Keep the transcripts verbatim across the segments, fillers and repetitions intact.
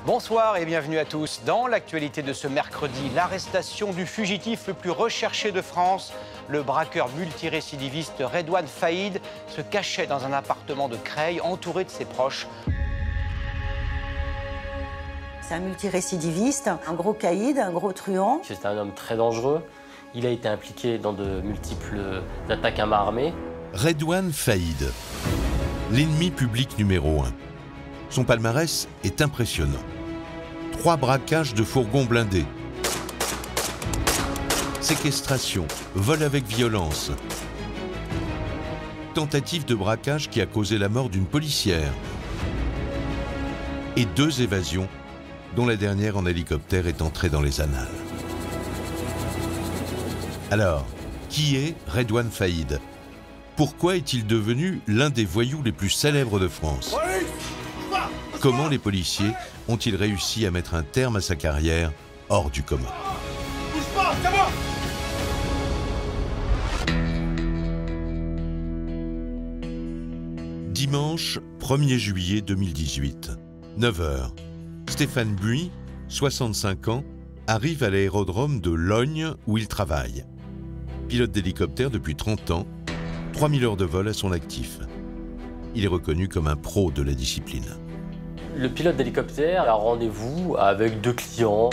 Bonsoir et bienvenue à tous. Dans l'actualité de ce mercredi, l'arrestation du fugitif le plus recherché de France. Le braqueur multirécidiviste Redouane Faïd se cachait dans un appartement de Creil, entouré de ses proches. C'est un multirécidiviste, un gros caïd, un gros truand. C'est un homme très dangereux. Il a été impliqué dans de multiples attaques à main armée. Redouane Faïd, l'ennemi public numéro un. Son palmarès est impressionnant. Trois braquages de fourgons blindés. Séquestration, vol avec violence. Tentative de braquage qui a causé la mort d'une policière. Et deux évasions, dont la dernière en hélicoptère est entrée dans les annales. Alors, qui est Redouane Faïd? Pourquoi est-il devenu l'un des voyous les plus célèbres de France? Comment les policiers ont-ils réussi à mettre un terme à sa carrière hors du commun? Dimanche premier juillet deux mille dix-huit, neuf heures. Stéphane Buis, soixante-cinq ans, arrive à l'aérodrome de Logne où il travaille. Pilote d'hélicoptère depuis trente ans, trois mille heures de vol à son actif. Il est reconnu comme un pro de la discipline. Le pilote d'hélicoptère a rendez-vous avec deux clients.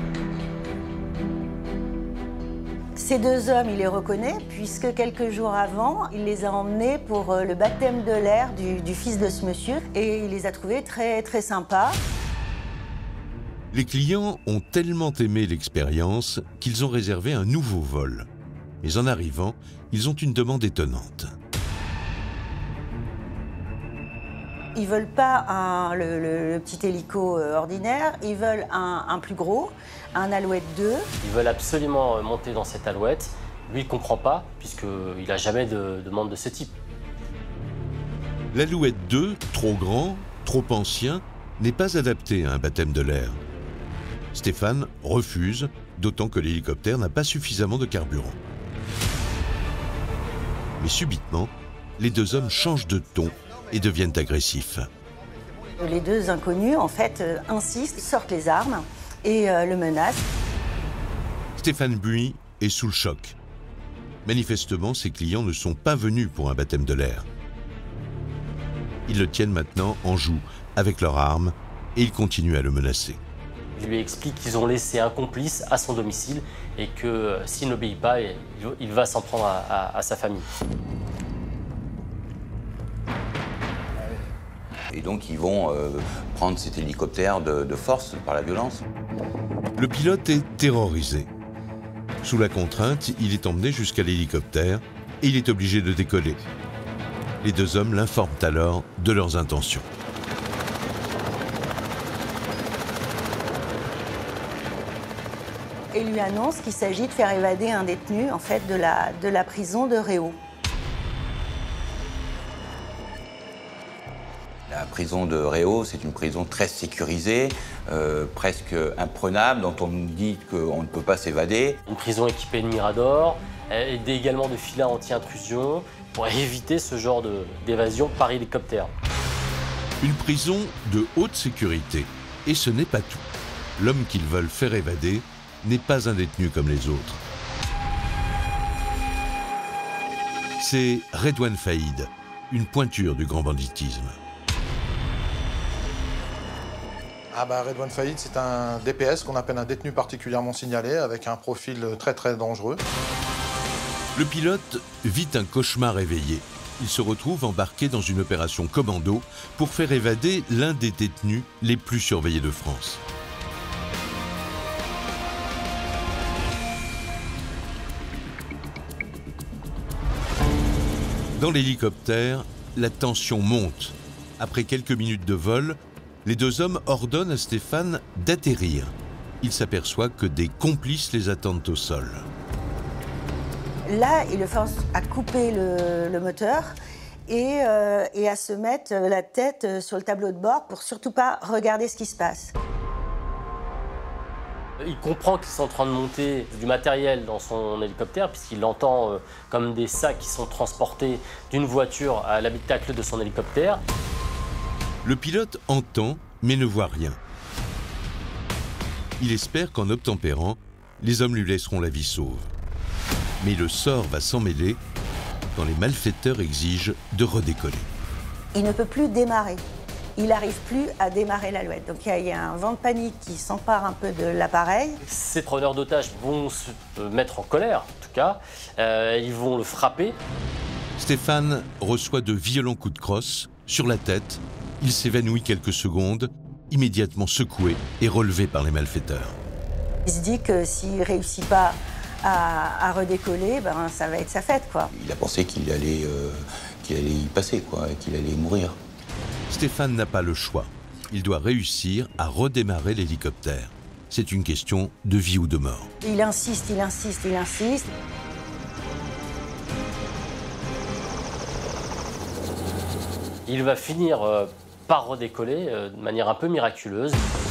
Ces deux hommes, il les reconnaît, puisque quelques jours avant, il les a emmenés pour le baptême de l'air du, du fils de ce monsieur, et il les a trouvés très, très sympas. Les clients ont tellement aimé l'expérience qu'ils ont réservé un nouveau vol. Mais en arrivant, ils ont une demande étonnante. Ils veulent pas un, le, le, le petit hélico ordinaire, ils veulent un, un plus gros, un Alouette deux. Ils veulent absolument monter dans cette Alouette. Lui, il ne comprend pas, puisqu'il n'a jamais de demande de ce type. L'Alouette deux, trop grand, trop ancien, n'est pas adapté à un baptême de l'air. Stéphane refuse, d'autant que l'hélicoptère n'a pas suffisamment de carburant. Mais subitement, les deux hommes changent de ton et deviennent agressifs. Les deux inconnus, en fait, euh, insistent, sortent les armes et euh, le menacent. Stéphane Buis est sous le choc. Manifestement, ses clients ne sont pas venus pour un baptême de l'air. Ils le tiennent maintenant en joue avec leurs armes et ils continuent à le menacer. Il lui explique qu'ils ont laissé un complice à son domicile et que euh, s'il n'obéit pas, il, il va s'en prendre à, à, à sa famille. Et donc ils vont euh, prendre cet hélicoptère de, de force par la violence. Le pilote est terrorisé. Sous la contrainte, il est emmené jusqu'à l'hélicoptère et il est obligé de décoller. Les deux hommes l'informent alors de leurs intentions. Et lui annonce qu'il s'agit de faire évader un détenu, en fait, de la, de la prison de Réau. La prison de Réau, c'est une prison très sécurisée, euh, presque imprenable, dont on nous dit qu'on ne peut pas s'évader. Une prison équipée de miradors, et également de filets anti-intrusion pour éviter ce genre d'évasion par hélicoptère. Une prison de haute sécurité. Et ce n'est pas tout. L'homme qu'ils veulent faire évader n'est pas un détenu comme les autres. C'est Redouane Faïd, une pointure du grand banditisme. Ah bah Redouane Faïd, c'est un D P S qu'on appelle un détenu particulièrement signalé, avec un profil très très dangereux. Le pilote vit un cauchemar éveillé. Il se retrouve embarqué dans une opération commando pour faire évader l'un des détenus les plus surveillés de France. Dans l'hélicoptère, la tension monte. Après quelques minutes de vol, les deux hommes ordonnent à Stéphane d'atterrir. Il s'aperçoit que des complices les attendent au sol. Là, il le force à couper le, le moteur et, euh, et à se mettre la tête sur le tableau de bord pour surtout pas regarder ce qui se passe. Il comprend qu'ils sont en train de monter du matériel dans son hélicoptère puisqu'il entend euh, comme des sacs qui sont transportés d'une voiture à l'habitacle de son hélicoptère. Le pilote entend mais ne voit rien. Il espère qu'en obtempérant, les hommes lui laisseront la vie sauve. Mais le sort va s'en mêler quand les malfaiteurs exigent de redécoller. Il ne peut plus démarrer. Il n'arrive plus à démarrer l'alouette. Donc il y, y a un vent de panique qui s'empare un peu de l'appareil. Ces preneurs d'otages vont se mettre en colère, en tout cas. Euh, ils vont le frapper. Stéphane reçoit de violents coups de crosse sur la tête. Il s'évanouit quelques secondes, immédiatement secoué et relevé par les malfaiteurs. Il se dit que s'il ne réussit pas à, à redécoller, ben, ça va être sa fête, quoi. Il a pensé qu'il allait, euh, qu'il allait y passer, quoi, et qu'il allait mourir. Stéphane n'a pas le choix. Il doit réussir à redémarrer l'hélicoptère. C'est une question de vie ou de mort. Il insiste, il insiste, il insiste. Il va finir euh, par redécoller euh, de manière un peu miraculeuse.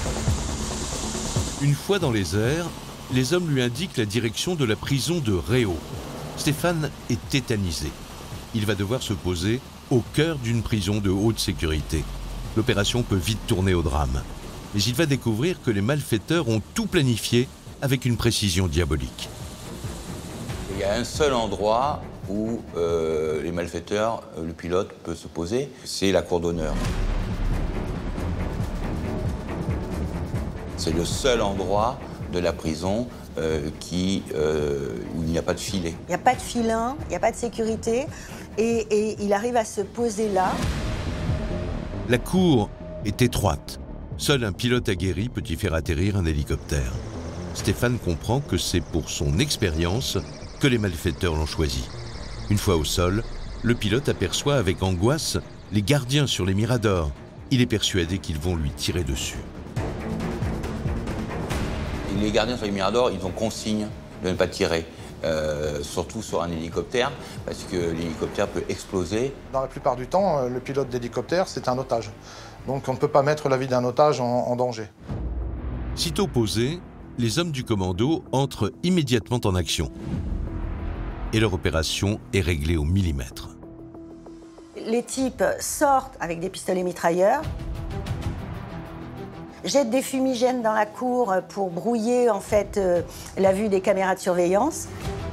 Une fois dans les airs, les hommes lui indiquent la direction de la prison de Réau. Stéphane est tétanisé. Il va devoir se poser au cœur d'une prison de haute sécurité. L'opération peut vite tourner au drame. Mais il va découvrir que les malfaiteurs ont tout planifié avec une précision diabolique. Il y a un seul endroit où euh, les malfaiteurs, euh, le pilote peut se poser, c'est la cour d'honneur. C'est le seul endroit de la prison euh, qui, euh, où il n'y a pas de filet. Il n'y a pas de filin, il n'y a pas de sécurité. Et, et il arrive à se poser là. La cour est étroite. Seul un pilote aguerri peut y faire atterrir un hélicoptère. Stéphane comprend que c'est pour son expérience que les malfaiteurs l'ont choisi. Une fois au sol, le pilote aperçoit avec angoisse les gardiens sur les miradors. Il est persuadé qu'ils vont lui tirer dessus. Les gardiens sur les miradors, ils ont consigne de ne pas tirer. Euh, surtout sur un hélicoptère, parce que l'hélicoptère peut exploser. Dans la plupart du temps, le pilote d'hélicoptère, c'est un otage. Donc on ne peut pas mettre la vie d'un otage en, en danger. Sitôt posés, les hommes du commando entrent immédiatement en action. Et leur opération est réglée au millimètre. Les types sortent avec des pistolets mitrailleurs, jettent des fumigènes dans la cour pour brouiller en fait euh, la vue des caméras de surveillance.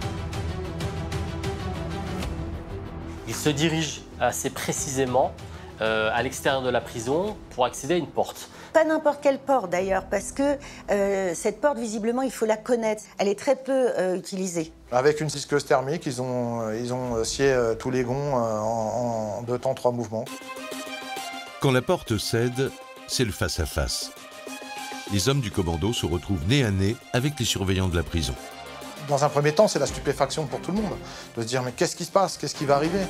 Il se dirige assez précisément euh, à l'extérieur de la prison pour accéder à une porte. Pas n'importe quelle porte d'ailleurs, parce que euh, cette porte, visiblement, il faut la connaître. Elle est très peu euh, utilisée. Avec une disqueuse thermique, ils ont, ils ont scié euh, tous les gonds euh, en, en deux temps, trois mouvements. Quand la porte cède, c'est le face-à-face. Les hommes du commando se retrouvent nez à nez avec les surveillants de la prison. Dans un premier temps, c'est la stupéfaction pour tout le monde, de se dire mais qu'est-ce qui se passe, qu'est-ce qui va arriver?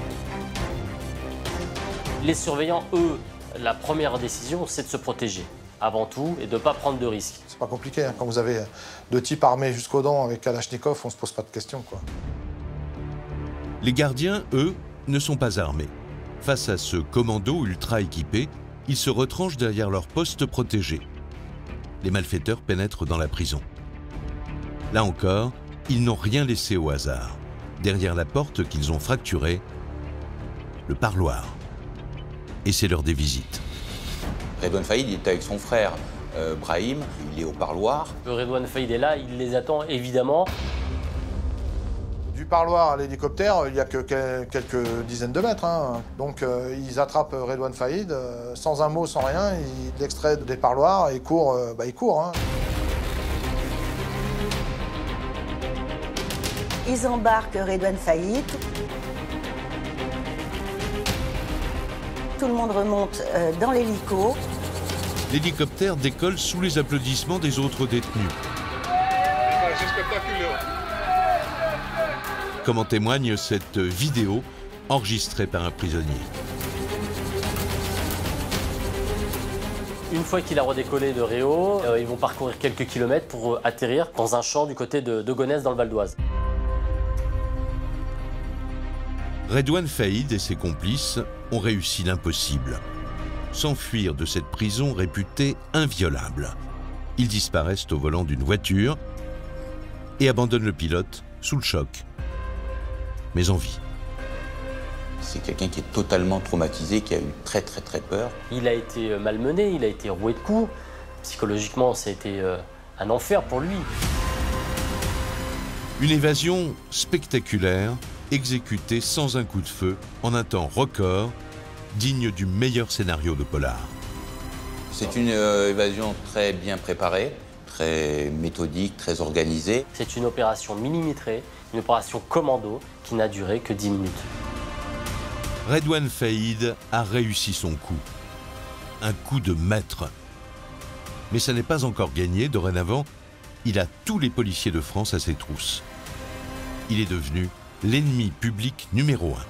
Les surveillants, eux, la première décision, c'est de se protéger, avant tout, et de ne pas prendre de risques. C'est pas compliqué, hein. Quand vous avez deux types armés jusqu'aux dents avec Kalachnikov, on se pose pas de questions, quoi. Les gardiens, eux, ne sont pas armés. Face à ce commando ultra équipé, ils se retranchent derrière leur poste protégé. Les malfaiteurs pénètrent dans la prison. Là encore, ils n'ont rien laissé au hasard. Derrière la porte qu'ils ont fracturée, le parloir. Et c'est l'heure des visites. Redouane Faïd il est avec son frère euh, Brahim, il est au parloir. Redouane Faïd est là, il les attend évidemment. Du parloir à l'hélicoptère, il n'y a que quelques dizaines de mètres. Hein. Donc euh, ils attrapent Redouane Faïd, euh, sans un mot, sans rien, ils l'extraient des parloirs et ils courent. Euh, bah, ils courent hein. Ils embarquent Redouane Faïd. Tout le monde remonte euh, dans l'hélico. L'hélicoptère décolle sous les applaudissements des autres détenus. C'est spectaculaire. Comme en témoigne cette vidéo enregistrée par un prisonnier. Une fois qu'il a redécollé de Réau, euh, ils vont parcourir quelques kilomètres pour atterrir dans un champ du côté de, de Gonesse dans le Val d'Oise. Redouane Faïd et ses complices ont réussi l'impossible. S'enfuir de cette prison réputée inviolable. Ils disparaissent au volant d'une voiture et abandonnent le pilote sous le choc, mais en vie. C'est quelqu'un qui est totalement traumatisé, qui a eu très très très peur. Il a été malmené, il a été roué de coups, Psychologiquement, ça a été euh, un enfer pour lui. Une évasion spectaculaire, exécutée sans un coup de feu, en un temps record, digne du meilleur scénario de polar. C'est une euh, évasion très bien préparée, très méthodique, très organisée. C'est une opération millimétrée, une opération commando qui n'a duré que dix minutes. Redouane Faïd a réussi son coup. Un coup de maître. Mais ça n'est pas encore gagné. Dorénavant, il a tous les policiers de France à ses trousses. Il est devenu l'ennemi public numéro un.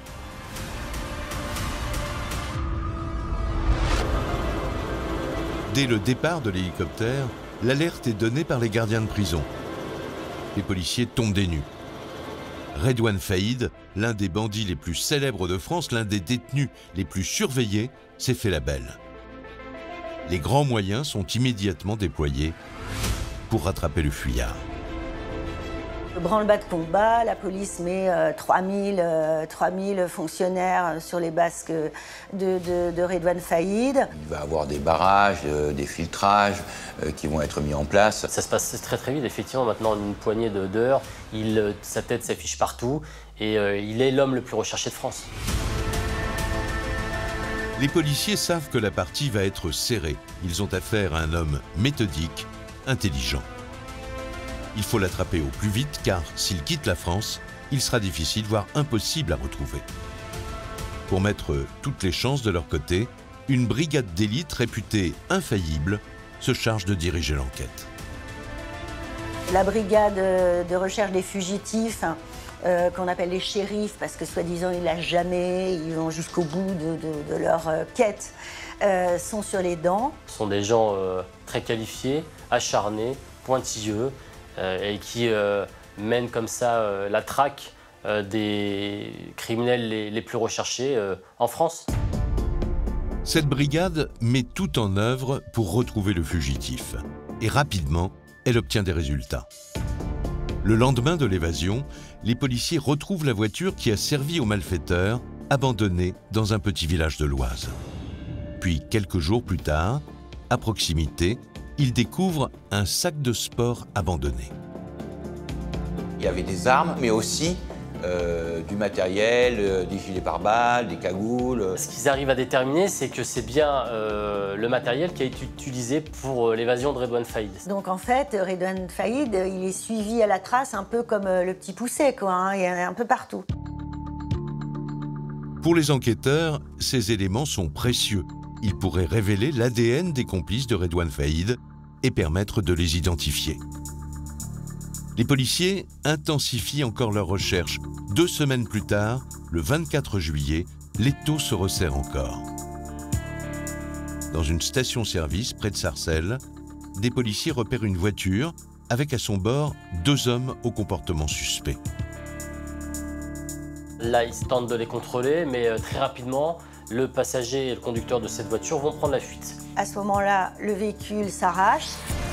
Dès le départ de l'hélicoptère, l'alerte est donnée par les gardiens de prison. Les policiers tombent des nues. Redouane Faïd, l'un des bandits les plus célèbres de France, l'un des détenus les plus surveillés, s'est fait la belle. Les grands moyens sont immédiatement déployés pour rattraper le fuyard. Le branle-bas de combat, la police met euh, trois mille fonctionnaires sur les basques de, de, de Redouane Faïd. Il va y avoir des barrages, euh, des filtrages euh, qui vont être mis en place. Ça se passe très très vite, effectivement, maintenant en une poignée de- d'heures, il, sa tête s'affiche partout et euh, il est l'homme le plus recherché de France. Les policiers savent que la partie va être serrée. Ils ont affaire à un homme méthodique, intelligent. Il faut l'attraper au plus vite car s'il quitte la France, il sera difficile, voire impossible à retrouver. Pour mettre toutes les chances de leur côté, une brigade d'élite réputée infaillible se charge de diriger l'enquête. La brigade de recherche des fugitifs, euh, qu'on appelle les shérifs, parce que soi-disant ils lâchent jamais, ils vont jusqu'au bout de, de- de leur euh, quête, euh, sont sur les dents. Ce sont des gens euh, très qualifiés, acharnés, pointilleux euh, et qui euh, mènent comme ça euh, la traque euh, des criminels les, les plus recherchés euh, en France. Cette brigade met tout en œuvre pour retrouver le fugitif. Et rapidement, elle obtient des résultats. Le lendemain de l'évasion, les policiers retrouvent la voiture qui a servi aux malfaiteurs, abandonnée dans un petit village de l'Oise. Puis, quelques jours plus tard, à proximité, ils découvrent un sac de sport abandonné. Il y avait des armes, mais aussi euh, du matériel, euh, des gilets pare-balles, des cagoules. Ce qu'ils arrivent à déterminer, c'est que c'est bien euh, le matériel qui a été utilisé pour euh, l'évasion de Redouane Faïd. Donc en fait, Redouane Faïd, il est suivi à la trace un peu comme euh, le petit poucet, quoi, hein, il y en a un peu partout. Pour les enquêteurs, ces éléments sont précieux. Ils pourraient révéler l'A D N des complices de Redouane Faïd et permettre de les identifier. Les policiers intensifient encore leurs recherches. Deux semaines plus tard, le vingt-quatre juillet, l'étau se resserre encore. Dans une station-service près de Sarcelles, des policiers repèrent une voiture avec à son bord deux hommes au comportement suspect. Là, ils tentent de les contrôler, mais euh, très rapidement, le passager et le conducteur de cette voiture vont prendre la fuite. À ce moment-là, le véhicule s'arrache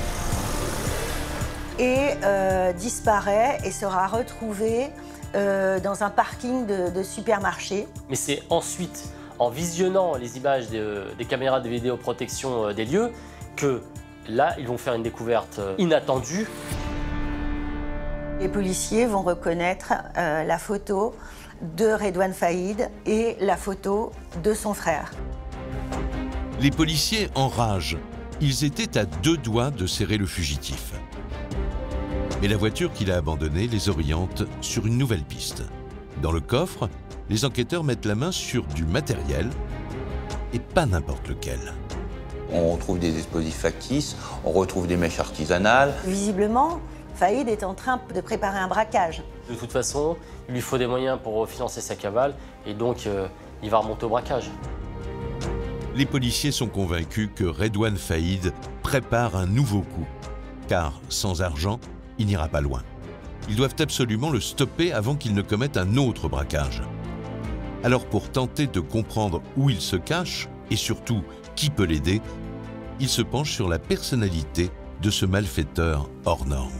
et euh, disparaît et sera retrouvé euh, dans un parking de, de supermarché. Mais c'est ensuite, en visionnant les images de- des caméras de vidéoprotection euh, des lieux, que là, ils vont faire une découverte euh, inattendue. Les policiers vont reconnaître euh, la photo de Redouane Faïd et la photo de son frère. Les policiers enragent. Ils étaient à deux doigts de serrer le fugitif. Mais la voiture qu'il a abandonnée les oriente sur une nouvelle piste. Dans le coffre, les enquêteurs mettent la main sur du matériel, et pas n'importe lequel. On retrouve des explosifs factices, on retrouve des mèches artisanales. Visiblement, Faïd est en train de préparer un braquage. De toute façon, il lui faut des moyens pour financer sa cavale, et donc euh, il va remonter au braquage. Les policiers sont convaincus que Redouane Faïd prépare un nouveau coup, car sans argent, il n'ira pas loin. Ils doivent absolument le stopper avant qu'il ne commette un autre braquage. Alors pour tenter de comprendre où il se cache, et surtout qui peut l'aider, ils se penchent sur la personnalité de ce malfaiteur hors norme.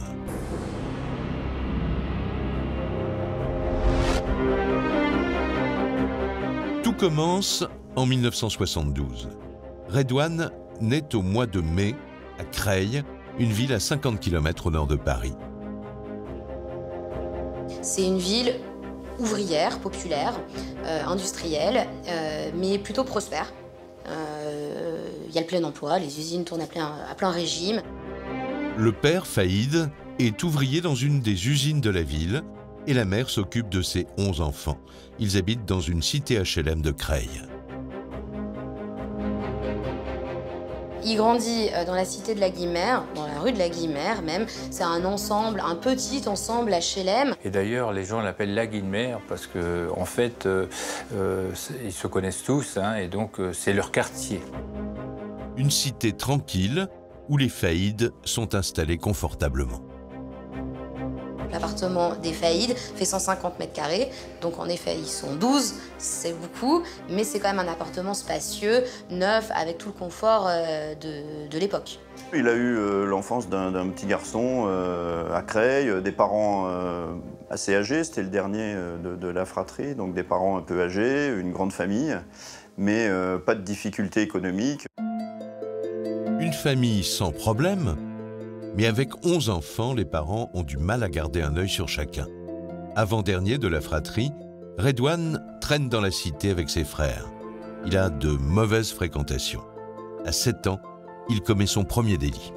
Tout commence en mille neuf cent soixante-douze. Redouane naît au mois de mai à Creil, une ville à cinquante kilomètres au nord de Paris. C'est une ville ouvrière, populaire, euh, industrielle, euh, mais plutôt prospère. Euh, il y a le plein emploi, les usines tournent à plein, à plein régime. Le père, Faïd, est ouvrier dans une des usines de la ville et la mère s'occupe de ses onze enfants. Ils habitent dans une cité H L M de Creil. Il grandit dans la cité de la Guimère, dans la rue de la Guimère même. C'est un ensemble, un petit ensemble H L M. Et d'ailleurs, les gens l'appellent la Guimère parce qu'en en fait, euh, euh, ils se connaissent tous, hein, et donc euh, c'est leur quartier. Une cité tranquille où les Faïd sont installés confortablement. L'appartement des Faïd fait cent cinquante mètres carrés, donc en effet ils sont douze, c'est beaucoup, mais c'est quand même un appartement spacieux, neuf, avec tout le confort euh, de, de l'époque. Il a eu euh, l'enfance d'un petit garçon euh, à Creil, des parents euh, assez âgés, c'était le dernier de, de la fratrie, donc des parents un peu âgés, une grande famille, mais euh, pas de difficultés économiques. Une famille sans problème, mais avec onze enfants, les parents ont du mal à garder un œil sur chacun. Avant-dernier de la fratrie, Redouane traîne dans la cité avec ses frères. Il a de mauvaises fréquentations. À sept ans, il commet son premier délit.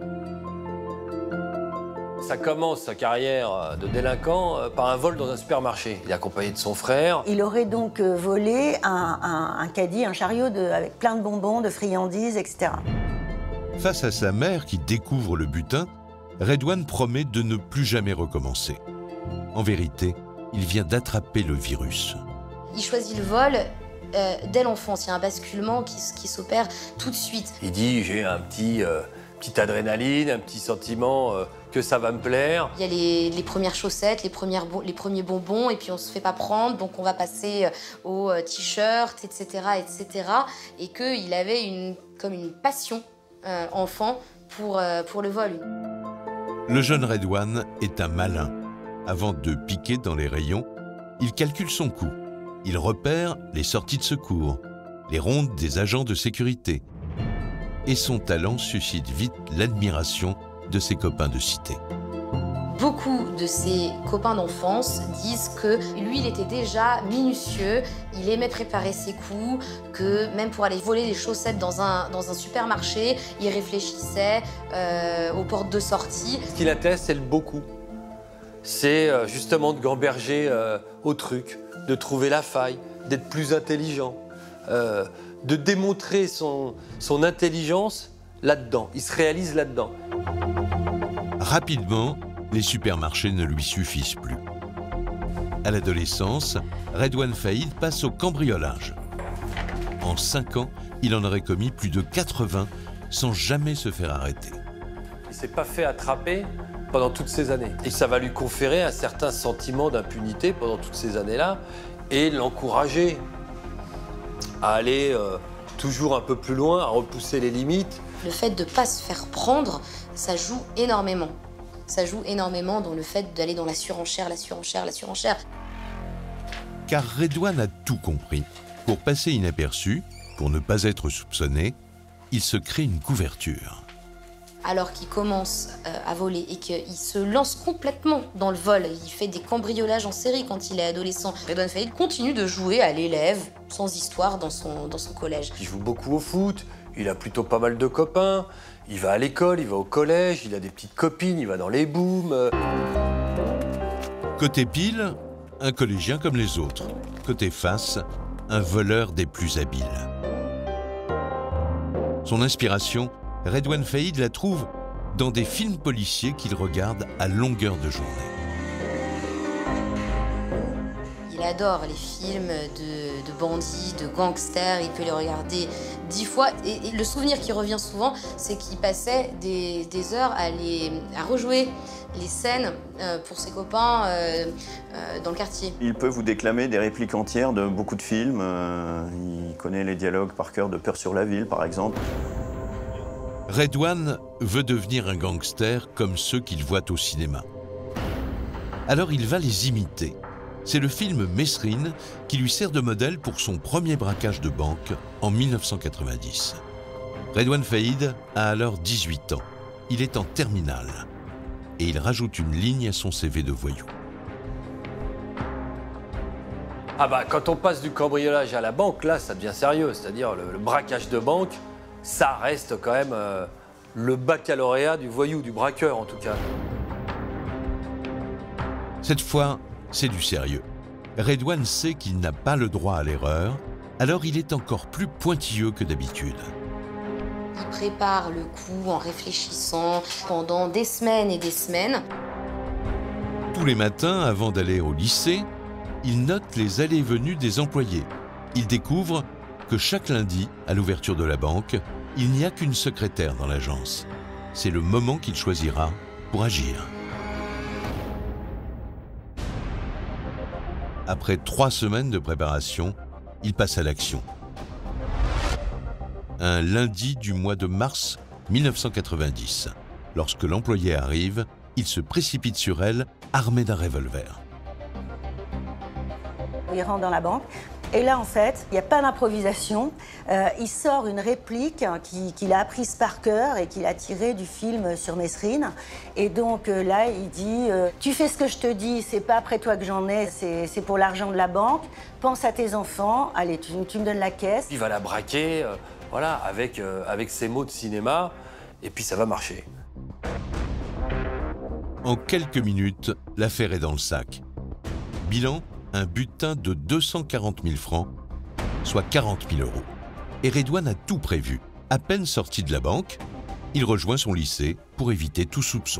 Ça commence sa carrière de délinquant par un vol dans un supermarché. Il est accompagné de son frère. Il aurait donc volé un, un, un caddie, un chariot de, avec plein de bonbons, de friandises, et cetera. Face à sa mère qui découvre le butin, Redouane promet de ne plus jamais recommencer. En vérité, il vient d'attraper le virus. Il choisit le vol euh, dès l'enfance. Il y a un basculement qui, qui s'opère tout de suite. Il dit, j'ai un petit, euh, petite adrénaline, un petit sentiment euh, que ça va me plaire. Il y a les, les premières chaussettes, les, premières bon, les premiers bonbons, et puis on se fait pas prendre, donc on va passer aux euh, t-shirts, et cetera, et cetera. Et qu'il avait une, comme une passion euh, enfant pour, euh, pour le vol. Le jeune Redouane est un malin. Avant de piquer dans les rayons, il calcule son coût. Il repère les sorties de secours, les rondes des agents de sécurité. Et son talent suscite vite l'admiration de ses copains de cité. Beaucoup de ses copains d'enfance disent que lui, il était déjà minutieux, il aimait préparer ses coups, que même pour aller voler des chaussettes dans un, dans un supermarché, il réfléchissait euh, aux portes de sortie. Ce qui l'intéresse, c'est le beau coup. C'est euh, justement de gamberger euh, au truc, de trouver la faille, d'être plus intelligent, euh, de démontrer son, son intelligence là-dedans. Il se réalise là-dedans. Rapidement, les supermarchés ne lui suffisent plus. À l'adolescence, Redouane Faïd passe au cambriolage. En cinq ans, il en aurait commis plus de quatre-vingts sans jamais se faire arrêter. Il ne s'est pas fait attraper pendant toutes ces années. Et ça va lui conférer un certain sentiment d'impunité pendant toutes ces années-là et l'encourager à aller euh, toujours un peu plus loin, à repousser les limites. Le fait de ne pas se faire prendre, ça joue énormément. Ça joue énormément dans le fait d'aller dans la surenchère, la surenchère, la surenchère. Car Redouane a tout compris. Pour passer inaperçu, pour ne pas être soupçonné, il se crée une couverture. Alors qu'il commence euh, à voler et qu'il se lance complètement dans le vol, il fait des cambriolages en série quand il est adolescent. Redouane Faïd continue de jouer à l'élève, sans histoire, dans son, dans son collège. Il joue beaucoup au foot, il a plutôt pas mal de copains, il va à l'école, il va au collège, il a des petites copines, il va dans les booms. Côté pile, un collégien comme les autres. Côté face, un voleur des plus habiles. Son inspiration, Redouane Faïd la trouve dans des films policiers qu'il regarde à longueur de journée. Il adore les films de, de bandits, de gangsters, il peut les regarder dix fois. Et, et le souvenir qui revient souvent, c'est qu'il passait des, des heures à, les, à rejouer les scènes euh, pour ses copains euh, euh, dans le quartier. Il peut vous déclamer des répliques entières de beaucoup de films. Euh, il connaît les dialogues par cœur de Peur sur la ville, par exemple. Redouane veut devenir un gangster comme ceux qu'il voit au cinéma. Alors il va les imiter. C'est le film Mesrine qui lui sert de modèle pour son premier braquage de banque en mille neuf cent quatre-vingt-dix. Redouane Faïd a alors dix-huit ans. Il est en terminale. Et il rajoute une ligne à son C V de voyou. Ah bah quand on passe du cambriolage à la banque, là ça devient sérieux. C'est-à-dire le, le braquage de banque, ça reste quand même euh, le baccalauréat du voyou, du braqueur en tout cas. Cette fois, c'est du sérieux. Redouane sait qu'il n'a pas le droit à l'erreur, alors il est encore plus pointilleux que d'habitude. Il prépare le coup en réfléchissant pendant des semaines et des semaines. Tous les matins, avant d'aller au lycée, il note les allées et venues des employés. Il découvre que chaque lundi, à l'ouverture de la banque, il n'y a qu'une secrétaire dans l'agence. C'est le moment qu'il choisira pour agir. Après trois semaines de préparation, il passe à l'action. Un lundi du mois de mars mille neuf cent quatre-vingt-dix. Lorsque l'employé arrive, il se précipite sur elle, armé d'un revolver. Il rentre dans la banque et là, en fait, il n'y a pas d'improvisation. Euh, il sort une réplique qu'il qui a apprise par cœur et qu'il a tirée du film sur Mesrine. Et donc euh, là, il dit euh, « Tu fais ce que je te dis, c'est pas après toi que j'en ai, c'est pour l'argent de la banque. Pense à tes enfants, allez, tu, tu me donnes la caisse. » Il va la braquer, euh, voilà, avec, euh, avec ses mots de cinéma, et puis ça va marcher. En quelques minutes, l'affaire est dans le sac. Bilan, un butin de deux cent quarante mille francs, soit quarante mille euros. Et Redouane a tout prévu. À peine sorti de la banque, il rejoint son lycée pour éviter tout soupçon.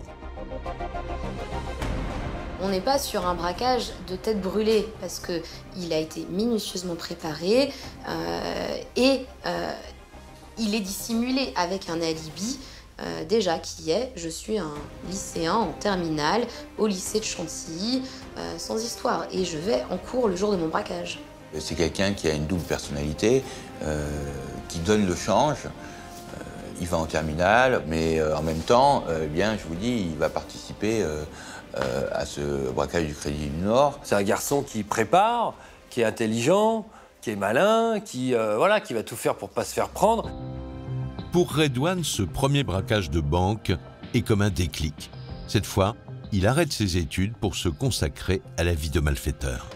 On n'est pas sur un braquage de tête brûlée parce qu'il a été minutieusement préparé euh, et euh, il est dissimulé avec un alibi euh, déjà qui est « je suis un lycéen en terminale au lycée de Chantilly, euh, sans histoire, et je vais en cours le jour de mon braquage ». C'est quelqu'un qui a une double personnalité, euh, qui donne le change. Euh, il va en terminale, mais euh, en même temps, euh, bien, je vous dis, il va participer euh, euh, à ce braquage du Crédit du Nord. C'est un garçon qui prépare, qui est intelligent, qui est malin, qui, euh, voilà, qui va tout faire pour ne pas se faire prendre. Pour Redouane, ce premier braquage de banque est comme un déclic. Cette fois, il arrête ses études pour se consacrer à la vie de malfaiteur.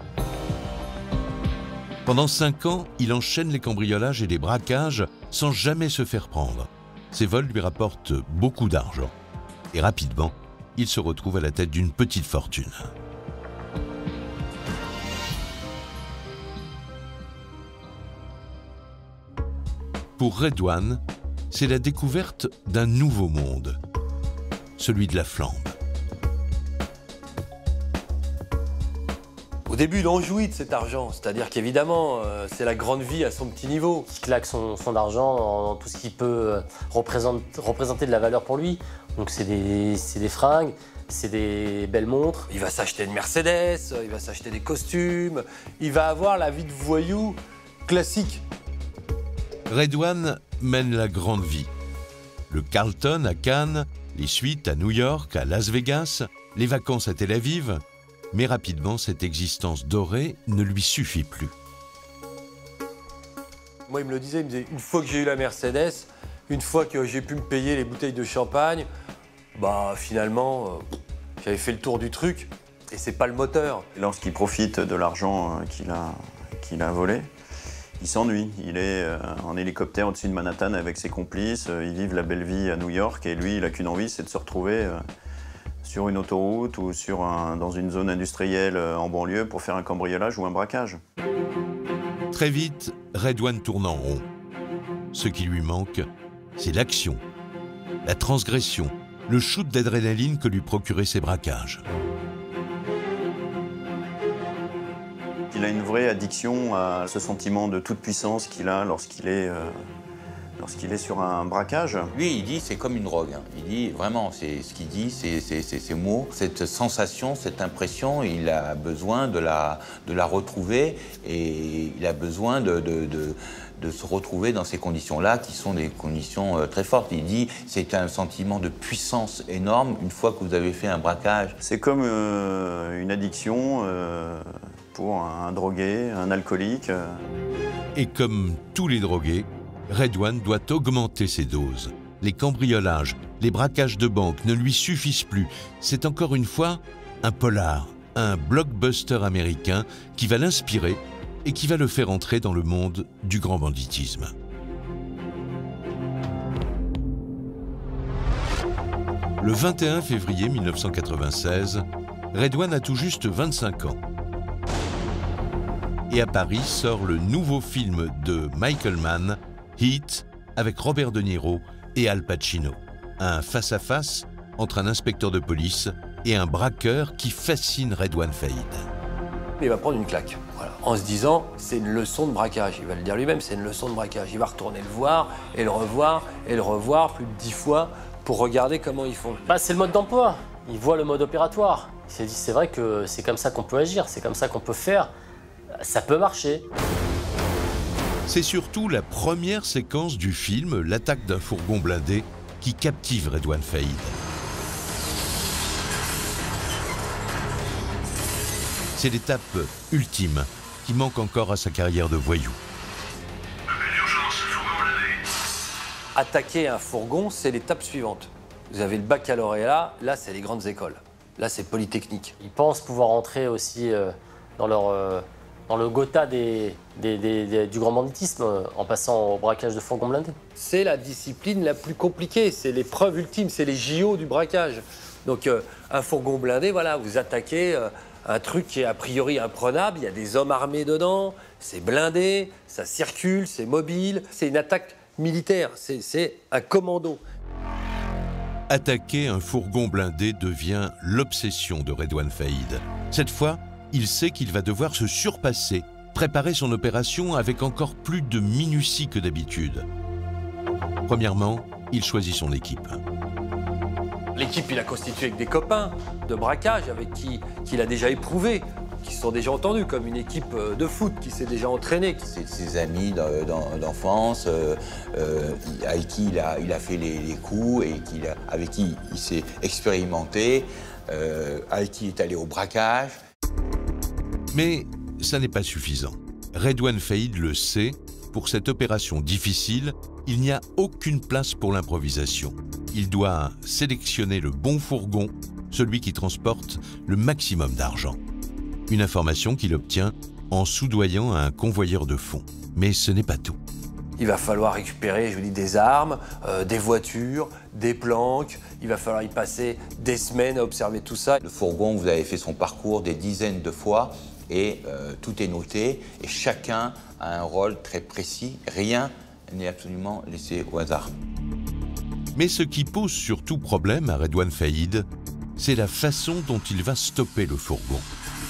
Pendant cinq ans, il enchaîne les cambriolages et les braquages sans jamais se faire prendre. Ces vols lui rapportent beaucoup d'argent. Et rapidement, il se retrouve à la tête d'une petite fortune. Pour Redouane, c'est la découverte d'un nouveau monde, celui de la flambe. Au début, il en jouit de cet argent, c'est-à-dire qu'évidemment, euh, c'est la grande vie à son petit niveau. Il claque son, son argent dans tout ce qui peut représente, représenter de la valeur pour lui. Donc c'est des, c'est des fringues, c'est des belles montres. Il va s'acheter une Mercedes, il va s'acheter des costumes, il va avoir la vie de voyou classique. Redouane mène la grande vie. Le Carlton à Cannes, les suites à New York, à Las Vegas, les vacances à Tel Aviv. Mais rapidement, cette existence dorée ne lui suffit plus. Moi, il me le disait, il me disait, une fois que j'ai eu la Mercedes, une fois que j'ai pu me payer les bouteilles de champagne, bah finalement, euh, j'avais fait le tour du truc et c'est pas le moteur. Lorsqu'il profite de l'argent qu'il a, qu'il a volé, il s'ennuie. Il est euh, en hélicoptère au-dessus de Manhattan avec ses complices, euh, ils vivent la belle vie à New York et lui, il n'a qu'une envie, c'est de se retrouver euh, sur une autoroute ou sur un, dans une zone industrielle euh, en banlieue pour faire un cambriolage ou un braquage. Très vite, Redouane tourne en rond. Ce qui lui manque, c'est l'action, la transgression, le shoot d'adrénaline que lui procuraient ces braquages. Il a une vraie addiction à ce sentiment de toute puissance qu'il a lorsqu'il est, euh, lorsqu'il est sur un braquage. Lui, il dit c'est comme une drogue. Hein. Il dit vraiment, c'est ce qu'il dit, c'est ces mots, cette sensation, cette impression, il a besoin de la, de la retrouver et il a besoin de, de, de, de se retrouver dans ces conditions-là qui sont des conditions euh, très fortes. Il dit c'est un sentiment de puissance énorme une fois que vous avez fait un braquage. C'est comme euh, une addiction euh, pour un drogué, un alcoolique. Et comme tous les drogués, Redouane doit augmenter ses doses. Les cambriolages, les braquages de banques ne lui suffisent plus. C'est encore une fois un polar, un blockbuster américain qui va l'inspirer et qui va le faire entrer dans le monde du grand banditisme. Le vingt et un février mille neuf cent quatre-vingt-seize, Redouane a tout juste vingt-cinq ans. Et à Paris sort le nouveau film de Michael Mann, Heat, avec Robert De Niro et Al Pacino. Un face-à-face entre un inspecteur de police et un braqueur qui fascine Redouane Faïd. Il va prendre une claque, voilà, en se disant c'est une leçon de braquage. Il va le dire lui-même, c'est une leçon de braquage. Il va retourner le voir et le revoir et le revoir plus de dix fois pour regarder comment ils font. Bah, c'est le mode d'emploi. Il voit le mode opératoire. Il s'est dit c'est vrai que c'est comme ça qu'on peut agir, c'est comme ça qu'on peut faire. Ça peut marcher. C'est surtout la première séquence du film, l'attaque d'un fourgon blindé, qui captive Redouane Faïd. C'est l'étape ultime qui manque encore à sa carrière de voyou. Attaquer un fourgon, c'est l'étape suivante. Vous avez le baccalauréat, là c'est les grandes écoles. Là c'est Polytechnique. Ils pensent pouvoir entrer aussi euh, dans, leur, euh, dans le Gotha des, des, des, des, du grand banditisme euh, en passant au braquage de fourgons blindés. C'est la discipline la plus compliquée, c'est l'épreuve ultime, c'est les J O du braquage. Donc euh, un fourgon blindé, voilà, vous attaquez euh, un truc qui est a priori imprenable, il y a des hommes armés dedans, c'est blindé, ça circule, c'est mobile, c'est une attaque militaire, c'est un commando. Attaquer un fourgon blindé devient l'obsession de Redouane Faïd. Cette fois, il sait qu'il va devoir se surpasser, préparer son opération avec encore plus de minutie que d'habitude. Premièrement, il choisit son équipe. L'équipe, il a constitué avec des copains de braquage avec qui qu'il a déjà éprouvé, qui se sont déjà entendus, comme une équipe de foot qui s'est déjà entraînée. C'est ses amis d'enfance, euh, euh, avec qui il a, il a fait les, les coups et qu'il a, avec qui il s'est expérimenté, euh, avec qui il est allé au braquage. Mais ça n'est pas suffisant. Redouane Faïd le sait, pour cette opération difficile, il n'y a aucune place pour l'improvisation. Il doit sélectionner le bon fourgon, celui qui transporte le maximum d'argent. Une information qu'il obtient en soudoyant à un convoyeur de fonds. Mais ce n'est pas tout. Il va falloir récupérer, je vous dis, des armes, euh, des voitures, des planques. Il va falloir y passer des semaines à observer tout ça. Le fourgon, vous avez fait son parcours des dizaines de fois et euh, tout est noté. Et chacun a un rôle très précis. Rien n'est absolument laissé au hasard. Mais ce qui pose surtout problème à Redouane Faïd, c'est la façon dont il va stopper le fourgon.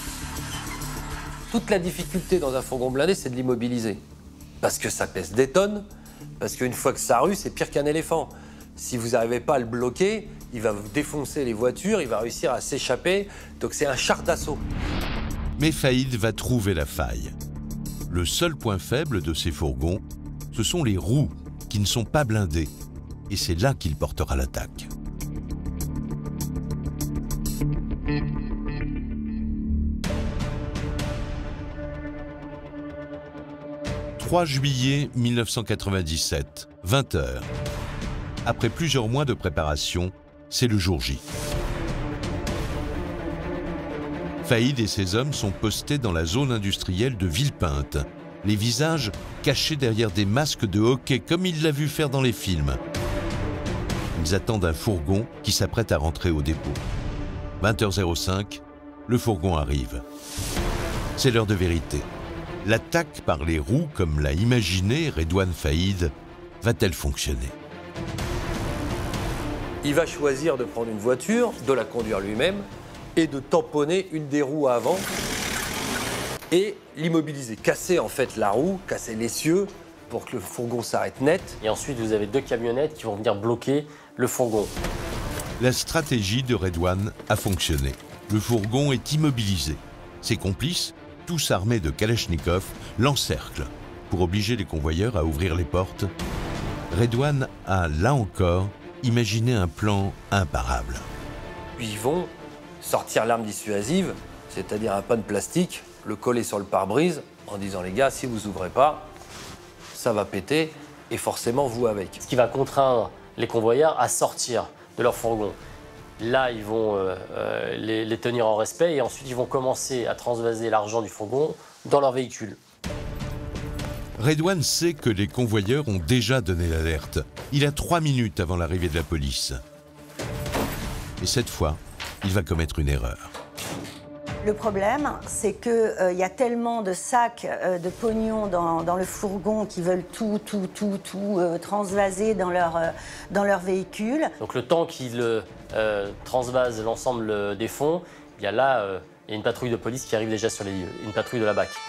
Toute la difficulté dans un fourgon blindé, c'est de l'immobiliser. Parce que ça pèse des tonnes, parce qu'une fois que ça rue, c'est pire qu'un éléphant. Si vous n'arrivez pas à le bloquer, il va vous défoncer les voitures, il va réussir à s'échapper. Donc c'est un char d'assaut. Mais Faïd va trouver la faille. Le seul point faible de ces fourgons, ce sont les roues qui ne sont pas blindées. Et c'est là qu'il portera l'attaque. trois juillet mille neuf cent quatre-vingt-dix-sept, vingt heures. Après plusieurs mois de préparation, c'est le jour J. Faïd et ses hommes sont postés dans la zone industrielle de Villepinte, les visages cachés derrière des masques de hockey comme il l'a vu faire dans les films. Ils attendent un fourgon qui s'apprête à rentrer au dépôt. vingt heures cinq, le fourgon arrive. C'est l'heure de vérité. L'attaque par les roues, comme l'a imaginé Redouane Faïd, va-t-elle fonctionner? Il va choisir de prendre une voiture, de la conduire lui-même et de tamponner une des roues à avant et l'immobiliser. Casser en fait la roue, casser l'essieu pour que le fourgon s'arrête net. Et ensuite, vous avez deux camionnettes qui vont venir bloquer le fourgon. La stratégie de Redouane a fonctionné. Le fourgon est immobilisé. Ses complices, tous armés de Kalachnikov, l'encerclent. Pour obliger les convoyeurs à ouvrir les portes, Redouane a, là encore, imaginé un plan imparable. Puis ils vont sortir l'arme dissuasive, c'est-à-dire un pan de plastique, le coller sur le pare-brise, en disant « les gars, si vous ouvrez pas, ça va péter et forcément vous avec. Ce qui va contraindre les convoyeurs à sortir de leur fourgon. Là, ils vont euh, euh, les, les tenir en respect et ensuite ils vont commencer à transvaser l'argent du fourgon dans leur véhicule. Redouane sait que les convoyeurs ont déjà donné l'alerte. Il a trois minutes avant l'arrivée de la police. Et cette fois, il va commettre une erreur. Le problème, c'est qu'il euh, y a tellement de sacs euh, de pognon dans, dans le fourgon qui veulent tout, tout, tout, tout euh, transvaser dans leur, euh, dans leur véhicule. Donc le temps qu'ils euh, transvasent l'ensemble des fonds, il y a là euh, il y a une patrouille de police qui arrive déjà sur les lieux, une patrouille de la B A C.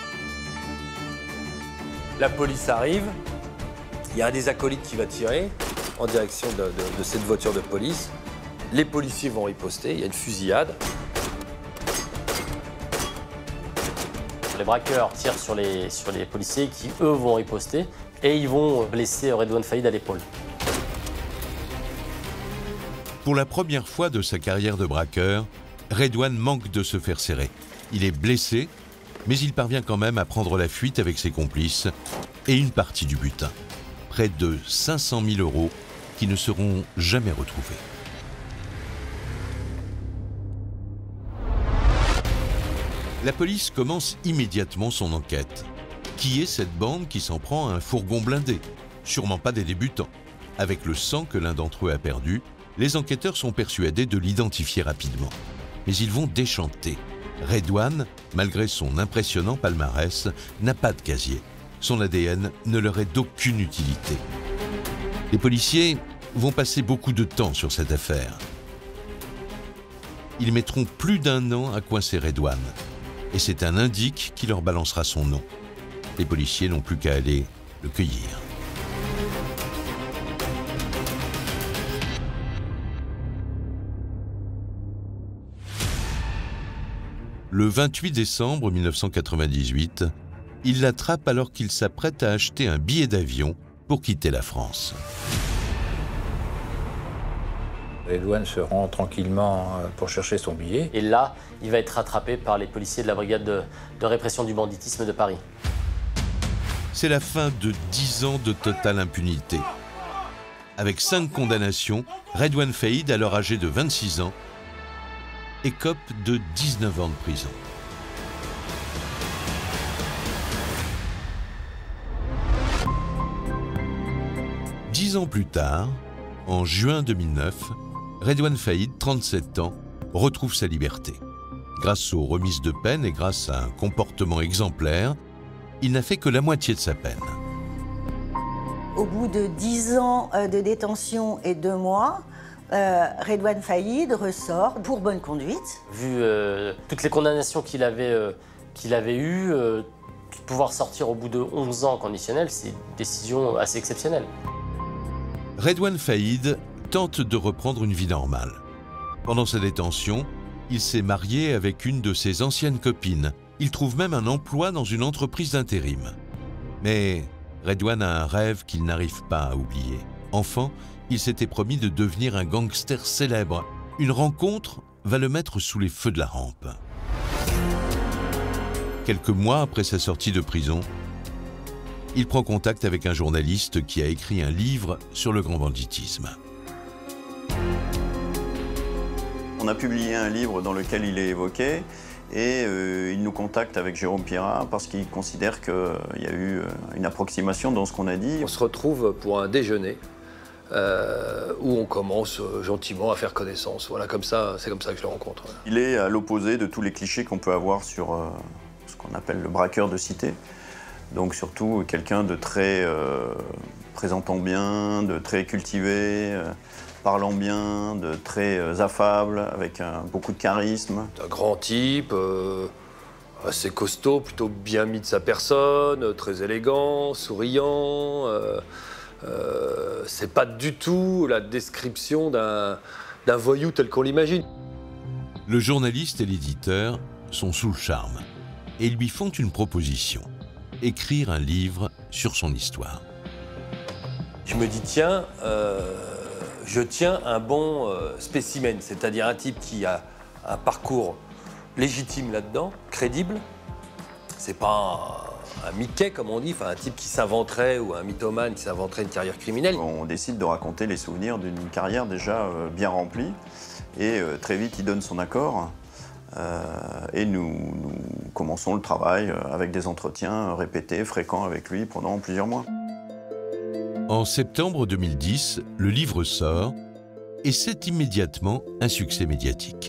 La police arrive, il y a un des acolytes qui va tirer en direction de, de, de cette voiture de police. Les policiers vont riposter, il y a une fusillade. Les braqueurs tirent sur les, sur les policiers qui, eux, vont riposter et ils vont blesser Redouane Faïd à l'épaule. Pour la première fois de sa carrière de braqueur, Redouane manque de se faire serrer. Il est blessé, mais il parvient quand même à prendre la fuite avec ses complices et une partie du butin. Près de cinq cent mille euros qui ne seront jamais retrouvés. La police commence immédiatement son enquête. Qui est cette bande qui s'en prend à un fourgon blindé? Sûrement pas des débutants. Avec le sang que l'un d'entre eux a perdu, les enquêteurs sont persuadés de l'identifier rapidement. Mais ils vont déchanter. Redouane, malgré son impressionnant palmarès, n'a pas de casier. Son A D N ne leur est d'aucune utilité. Les policiers vont passer beaucoup de temps sur cette affaire. Ils mettront plus d'un an à coincer Redouane. Et c'est un indique qui leur balancera son nom. Les policiers n'ont plus qu'à aller le cueillir. Le vingt-huit décembre mille neuf cent quatre-vingt-dix-huit, il l'attrape alors qu'il s'apprête à acheter un billet d'avion pour quitter la France. Redouane se rend tranquillement pour chercher son billet. Et là, il va être rattrapé par les policiers de la brigade de, de répression du banditisme de Paris. C'est la fin de dix ans de totale impunité. Avec cinq condamnations, Redouane Faïd, alors âgé de vingt-six ans, écope de dix-neuf ans de prison. Dix ans plus tard, en juin deux mille neuf, Redouane Faïd, trente-sept ans, retrouve sa liberté. Grâce aux remises de peine et grâce à un comportement exemplaire, il n'a fait que la moitié de sa peine. Au bout de dix ans de détention et deux mois, euh, Redouane Faïd ressort pour bonne conduite. Vu euh, toutes les condamnations qu'il avait, euh, qu'il avait eues, euh, pouvoir sortir au bout de onze ans conditionnels, c'est une décision assez exceptionnelle. Redouane Faïd tente de reprendre une vie normale. Pendant sa détention, il s'est marié avec une de ses anciennes copines. Il trouve même un emploi dans une entreprise d'intérim. Mais Redouane a un rêve qu'il n'arrive pas à oublier. Enfant, il s'était promis de devenir un gangster célèbre. Une rencontre va le mettre sous les feux de la rampe. Quelques mois après sa sortie de prison, il prend contact avec un journaliste qui a écrit un livre sur le grand banditisme. On a publié un livre dans lequel il est évoqué et euh, il nous contacte avec Jérôme Pirat parce qu'il considère qu'il y a eu une approximation dans ce qu'on a dit. On se retrouve pour un déjeuner euh, où on commence gentiment à faire connaissance. Voilà, comme ça, c'est comme ça que je le rencontre. Il est à l'opposé de tous les clichés qu'on peut avoir sur euh, ce qu'on appelle le braqueur de cité. Donc surtout quelqu'un de très euh, présentant bien, de très cultivé, euh, parlant bien, de très euh, affable, avec un, beaucoup de charisme. Un grand type, euh, assez costaud, plutôt bien mis de sa personne, très élégant, souriant. Euh, euh, c'est pas du tout la description d'un d'un voyou tel qu'on l'imagine. Le journaliste et l'éditeur sont sous le charme et lui font une proposition. Écrire un livre sur son histoire. Je me dis, tiens, euh, je tiens un bon euh, spécimen, c'est-à-dire un type qui a un parcours légitime là-dedans, crédible. C'est pas un Mickey, comme on dit, enfin un type qui s'inventerait, ou un mythomane qui s'inventerait une carrière criminelle. On décide de raconter les souvenirs d'une carrière déjà euh, bien remplie. Et euh, très vite, il donne son accord. Euh, et nous, nous commençons le travail avec des entretiens répétés, fréquents avec lui pendant plusieurs mois. En septembre deux mille dix, le livre sort et c'est immédiatement un succès médiatique.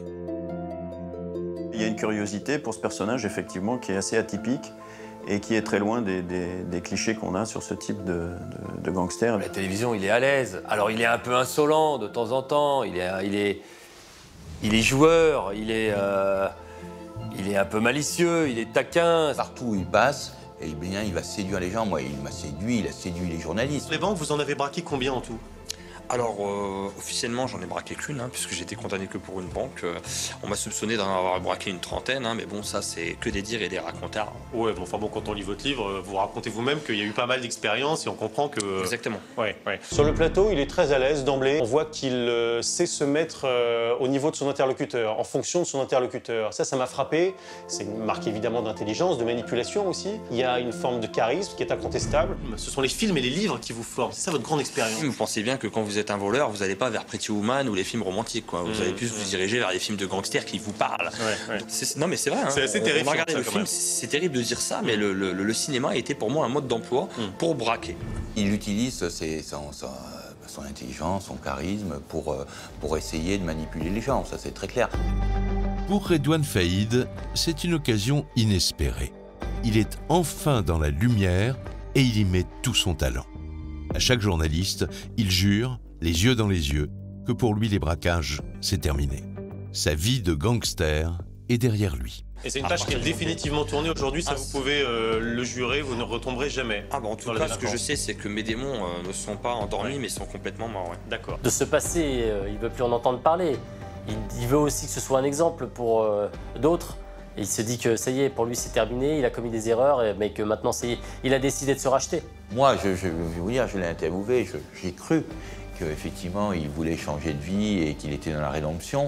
Il y a une curiosité pour ce personnage, effectivement, qui est assez atypique et qui est très loin des, des, des clichés qu'on a sur ce type de, de, de gangster. La télévision, il est à l'aise. Alors, il est un peu insolent de temps en temps. Il est, il est, il est joueur. Il est, euh, il est un peu malicieux. Il est taquin. Partout où il passe, eh bien, il va séduire les gens. Moi, il m'a séduit. Il a séduit les journalistes. Les banques, vous en avez braqué combien en tout? Alors, euh, officiellement, j'en ai braqué qu'une, hein, puisque j'ai été condamné que pour une banque. Euh, on m'a soupçonné d'en avoir braqué une trentaine, hein, mais bon, ça, c'est que des dires et des racontards. Ouais, bon, enfin bon, quand on lit votre livre, vous racontez vous-même qu'il y a eu pas mal d'expériences et on comprend que... Exactement. Ouais, ouais. Sur le plateau, il est très à l'aise d'emblée. On voit qu'il euh, sait se mettre euh, au niveau de son interlocuteur, en fonction de son interlocuteur. Ça, ça m'a frappé. C'est une marque évidemment d'intelligence, de manipulation aussi. Il y a une forme de charisme qui est incontestable. Ce sont les films et les livres qui vous forment. C'est ça votre grande expérience. Vous pensez bien que quand vous êtes un voleur, vous n'allez pas vers Pretty Woman ou les films romantiques, quoi. Vous mmh, allez plus mmh. vous diriger vers les films de gangsters qui vous parlent. Ouais, ouais. Donc, non, mais c'est vrai. Hein. C'est assez terrible. Regardez le film, c'est terrible de dire ça, mmh. mais le, le, le cinéma a été pour moi un mode d'emploi mmh. pour braquer. Il utilise ses, son, son, son intelligence, son charisme pour, pour essayer de manipuler les gens, ça c'est très clair. Pour Redouane Faïd, c'est une occasion inespérée. Il est enfin dans la lumière et il y met tout son talent. À chaque journaliste, il jure, les yeux dans les yeux, que pour lui les braquages, c'est terminé. Sa vie de gangster est derrière lui. Et c'est une page qui est définitivement tournée aujourd'hui, ça ah, vous pouvez euh, le jurer, vous ne retomberez jamais. Ah bah en tout cas, ce que je sais, c'est que mes démons euh, ne sont pas endormis, ouais. mais sont complètement morts. Ouais. D'accord. De ce passé, euh, il ne veut plus en entendre parler. Il, il veut aussi que ce soit un exemple pour euh, d'autres. Et il se dit que ça y est, pour lui c'est terminé, il a commis des erreurs, mais que maintenant ça y est, il a décidé de se racheter. Moi, je, je, je vais vous dire, je l'ai interviewé, j'ai cru qu'effectivement il voulait changer de vie et qu'il était dans la rédemption.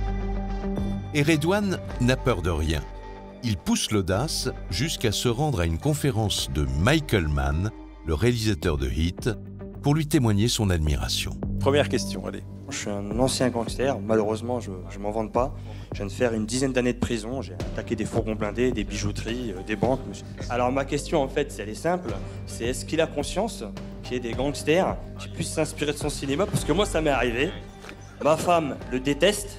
Et Redouane n'a peur de rien. Il pousse l'audace jusqu'à se rendre à une conférence de Michael Mann, le réalisateur de Hit, pour lui témoigner son admiration. Première question, allez. Je suis un ancien gangster, malheureusement je ne m'en vante pas. Je viens de faire une dizaine d'années de prison, j'ai attaqué des fourgons blindés, des bijouteries, euh, des banques. Monsieur. Alors ma question en fait, elle est simple, c'est est-ce qu'il a conscience qu'il y ait des gangsters qui puissent s'inspirer de son cinéma? Parce que moi ça m'est arrivé, ma femme le déteste.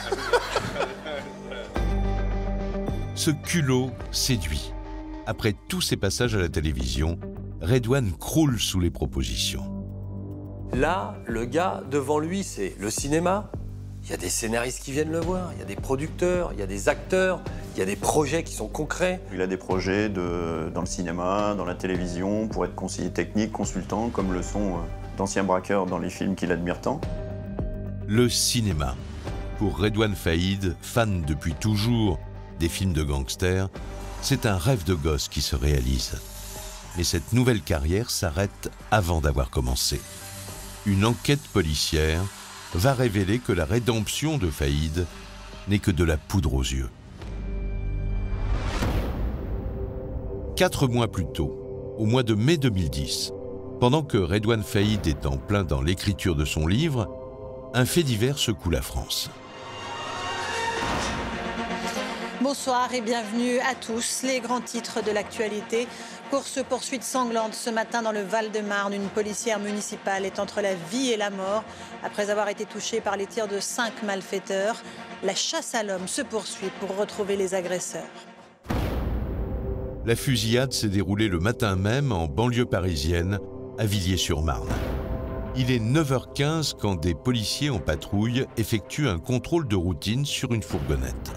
Ce culot séduit. Après tous ces passages à la télévision, Redouane croule sous les propositions. Là, le gars, devant lui, c'est le cinéma. Il y a des scénaristes qui viennent le voir, il y a des producteurs, il y a des acteurs, il y a des projets qui sont concrets. Il a des projets de, dans le cinéma, dans la télévision, pour être conseiller technique, consultant, comme le sont euh, d'anciens braqueurs dans les films qu'il admire tant. Le cinéma. Pour Redouane Faïd, fan depuis toujours des films de gangsters, c'est un rêve de gosse qui se réalise. Mais cette nouvelle carrière s'arrête avant d'avoir commencé. Une enquête policière va révéler que la rédemption de Faïd n'est que de la poudre aux yeux. Quatre mois plus tôt, au mois de mai deux mille dix, pendant que Redouane Faïd est en plein dans l'écriture de son livre, un fait divers secoue la France. Bonsoir et bienvenue à tous. Les grands titres de l'actualité. Course-poursuite sanglante ce matin dans le Val-de-Marne. Une policière municipale est entre la vie et la mort après avoir été touchée par les tirs de cinq malfaiteurs. La chasse à l'homme se poursuit pour retrouver les agresseurs. La fusillade s'est déroulée le matin même en banlieue parisienne, à Villiers-sur-Marne. Il est neuf heures quinze quand des policiers en patrouille effectuent un contrôle de routine sur une fourgonnette.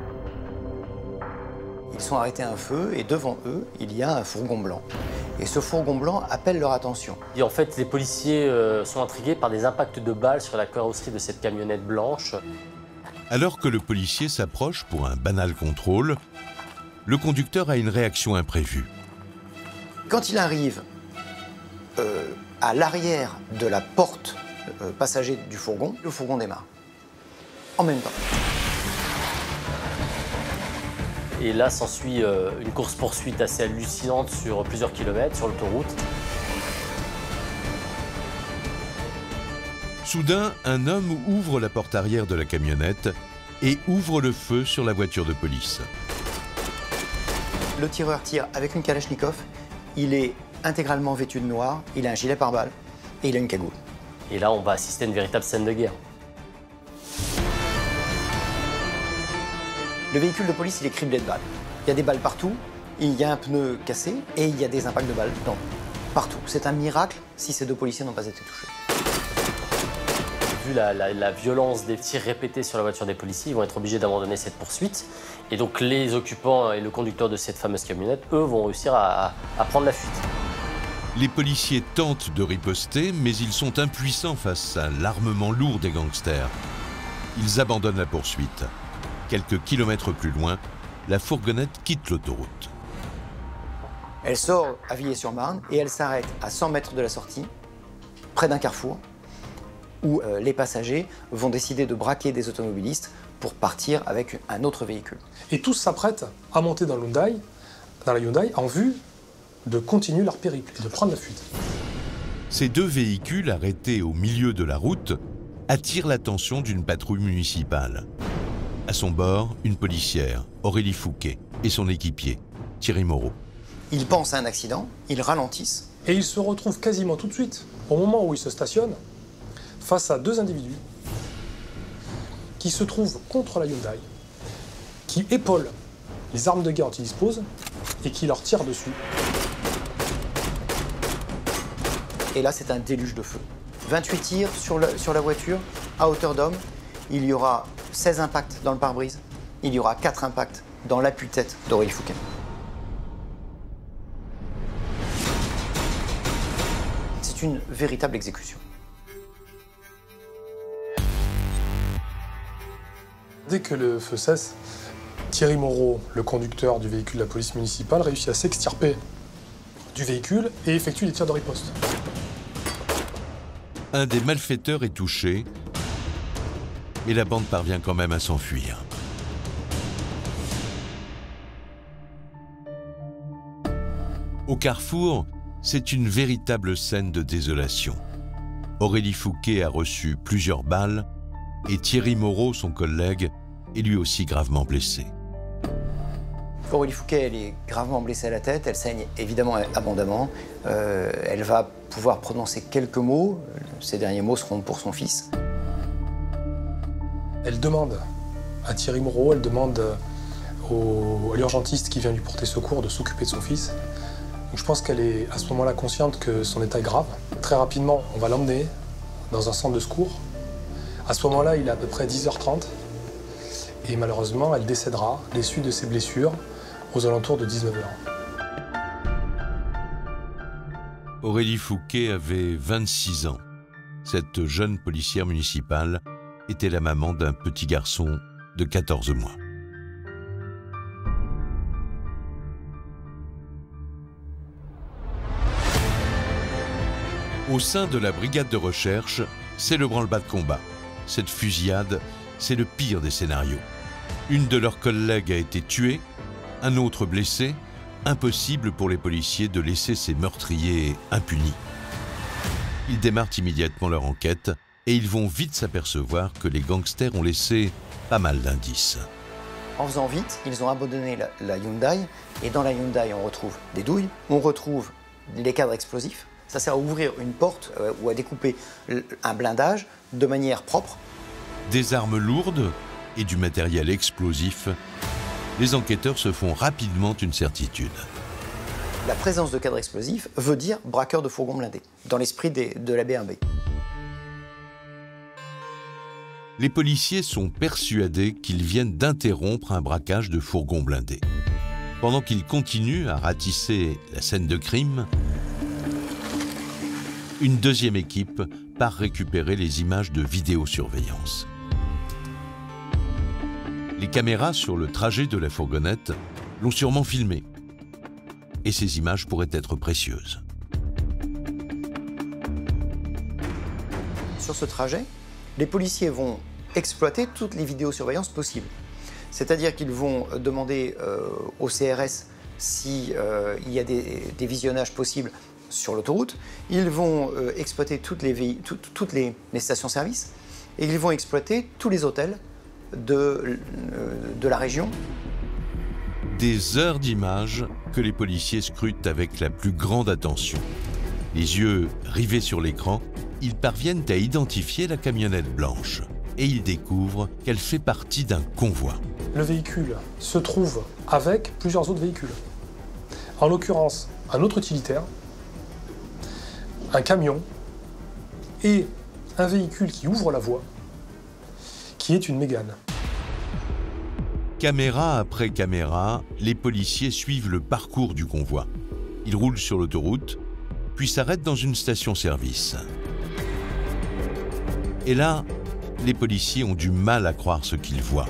Ils sont arrêtés à un feu et devant eux, il y a un fourgon blanc. Et ce fourgon blanc appelle leur attention. Et en fait, les policiers euh, sont intrigués par des impacts de balles sur la carrosserie de cette camionnette blanche. Alors que le policier s'approche pour un banal contrôle, le conducteur a une réaction imprévue. Quand il arrive euh, à l'arrière de la porte euh, passager du fourgon, le fourgon démarre. En même temps. Et là s'ensuit euh, une course-poursuite assez hallucinante sur plusieurs kilomètres sur l'autoroute. Soudain, un homme ouvre la porte arrière de la camionnette et ouvre le feu sur la voiture de police. Le tireur tire avec une Kalachnikov, il est intégralement vêtu de noir, il a un gilet pare-balles et il a une cagoule. Et là, on va assister à une véritable scène de guerre. Le véhicule de police, il est criblé de balles. Il y a des balles partout, il y a un pneu cassé et il y a des impacts de balles dans, partout. C'est un miracle si ces deux policiers n'ont pas été touchés. Vu la, la, la violence des tirs répétés sur la voiture des policiers, ils vont être obligés d'abandonner cette poursuite. Et donc les occupants et le conducteur de cette fameuse camionnette, eux, vont réussir à, à, à prendre la fuite. Les policiers tentent de riposter, mais ils sont impuissants face à l'armement lourd des gangsters. Ils abandonnent la poursuite. Quelques kilomètres plus loin, la fourgonnette quitte l'autoroute. Elle sort à Villers-sur-Marne et elle s'arrête à cent mètres de la sortie, près d'un carrefour, où euh, les passagers vont décider de braquer des automobilistes pour partir avec un autre véhicule. Et tous s'apprêtent à monter dans, Hyundai, dans la Hyundai en vue de continuer leur périple et de prendre la fuite. Ces deux véhicules arrêtés au milieu de la route attirent l'attention d'une patrouille municipale. À son bord, une policière, Aurélie Fouquet, et son équipier, Thierry Moreau. Ils pensent à un accident, ils ralentissent. Et ils se retrouvent quasiment tout de suite, au moment où ils se stationnent, face à deux individus qui se trouvent contre la Hyundai, qui épaulent les armes de guerre dont ils disposent et qui leur tirent dessus. Et là, c'est un déluge de feu. vingt-huit tirs sur, le, sur la voiture, à hauteur d'homme. Il y aura seize impacts dans le pare-brise. Il y aura quatre impacts dans l'appui-tête d'Aurélie Fouquet. C'est une véritable exécution. Dès que le feu cesse, Thierry Moreau, le conducteur du véhicule de la police municipale, réussit à s'extirper du véhicule et effectue des tirs de riposte. Un des malfaiteurs est touché, mais la bande parvient quand même à s'enfuir. Au carrefour, c'est une véritable scène de désolation. Aurélie Fouquet a reçu plusieurs balles et Thierry Moreau, son collègue, est lui aussi gravement blessé. Aurélie Fouquet, elle est gravement blessée à la tête, elle saigne évidemment abondamment. Euh, elle va pouvoir prononcer quelques mots, ces derniers mots seront pour son fils. Elle demande à Thierry Moreau, elle demande au, à l'urgentiste qui vient lui porter secours de s'occuper de son fils. Donc je pense qu'elle est à ce moment-là consciente que son état est grave. Très rapidement, on va l'emmener dans un centre de secours. À ce moment-là, il est à peu près dix heures trente. Et malheureusement, elle décédera des suites de ses blessures aux alentours de dix-neuf heures. Aurélie Fouquet avait vingt-six ans. Cette jeune policière municipale était la maman d'un petit garçon de quatorze mois. Au sein de la brigade de recherche, c'est le branle-bas de combat. Cette fusillade, c'est le pire des scénarios. Une de leurs collègues a été tuée, un autre blessé. Impossible pour les policiers de laisser ces meurtriers impunis. Ils démarrent immédiatement leur enquête et ils vont vite s'apercevoir que les gangsters ont laissé pas mal d'indices. En faisant vite, ils ont abandonné la, la Hyundai et dans la Hyundai, on retrouve des douilles, on retrouve les cadres explosifs. Ça sert à ouvrir une porte euh, ou à découper un blindage de manière propre. Des armes lourdes et du matériel explosif, les enquêteurs se font rapidement une certitude. La présence de cadres explosifs veut dire braqueur de fourgon blindé, dans l'esprit de la B un B. Les policiers sont persuadés qu'ils viennent d'interrompre un braquage de fourgon blindé. Pendant qu'ils continuent à ratisser la scène de crime, une deuxième équipe part récupérer les images de vidéosurveillance. Les caméras sur le trajet de la fourgonnette l'ont sûrement filmé. Et ces images pourraient être précieuses. Sur ce trajet, les policiers vont exploiter toutes les vidéosurveillances possibles. C'est-à-dire qu'ils vont demander euh, au C R S s'il euh, y a des, des visionnages possibles sur l'autoroute. Ils vont euh, exploiter toutes les, tout, toutes les, les stations-service et ils vont exploiter tous les hôtels de, euh, de la région. Des heures d'images que les policiers scrutent avec la plus grande attention. Les yeux rivés sur l'écran, ils parviennent à identifier la camionnette blanche et ils découvrent qu'elle fait partie d'un convoi. Le véhicule se trouve avec plusieurs autres véhicules. En l'occurrence, un autre utilitaire, un camion et un véhicule qui ouvre la voie, qui est une Mégane. Caméra après caméra, les policiers suivent le parcours du convoi. Ils roulent sur l'autoroute, puis s'arrêtent dans une station-service. Et là, les policiers ont du mal à croire ce qu'ils voient.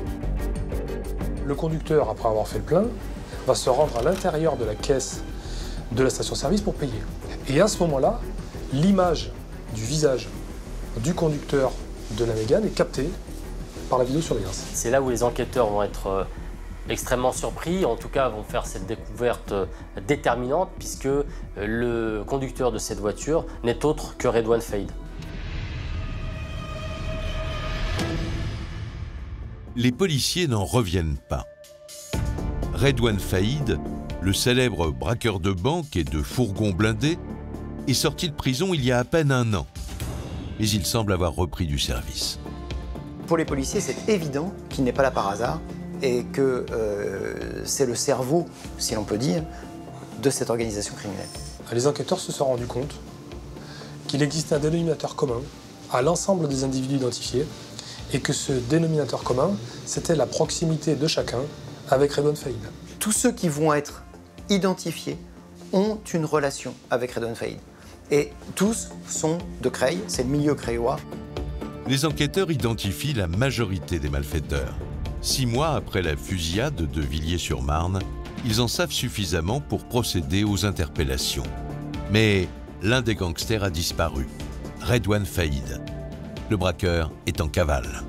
Le conducteur, après avoir fait le plein, va se rendre à l'intérieur de la caisse de la station-service pour payer. Et à ce moment-là, l'image du visage du conducteur de la Mégane est captée par la vidéosurveillance. C'est là où les enquêteurs vont être euh, extrêmement surpris, en tout cas vont faire cette découverte euh, déterminante, puisque euh, le conducteur de cette voiture n'est autre que Redouane Faïd. Les policiers n'en reviennent pas. Redouane Faïd, le célèbre braqueur de banque et de fourgons blindés, est sorti de prison il y a à peine un an. Mais il semble avoir repris du service. Pour les policiers, c'est évident qu'il n'est pas là par hasard et que euh, c'est le cerveau, si l'on peut dire, de cette organisation criminelle. Les enquêteurs se sont rendus compte qu'il existe un dénominateur commun à l'ensemble des individus identifiés et que ce dénominateur commun, c'était la proximité de chacun avec Redouane Faïd. Tous ceux qui vont être identifiés ont une relation avec Redouane Faïd. Et tous sont de Creil, c'est le milieu creillois. Les enquêteurs identifient la majorité des malfaiteurs. Six mois après la fusillade de Villiers-sur-Marne, ils en savent suffisamment pour procéder aux interpellations. Mais l'un des gangsters a disparu, Redouane Faïd. Le braqueur est en cavale.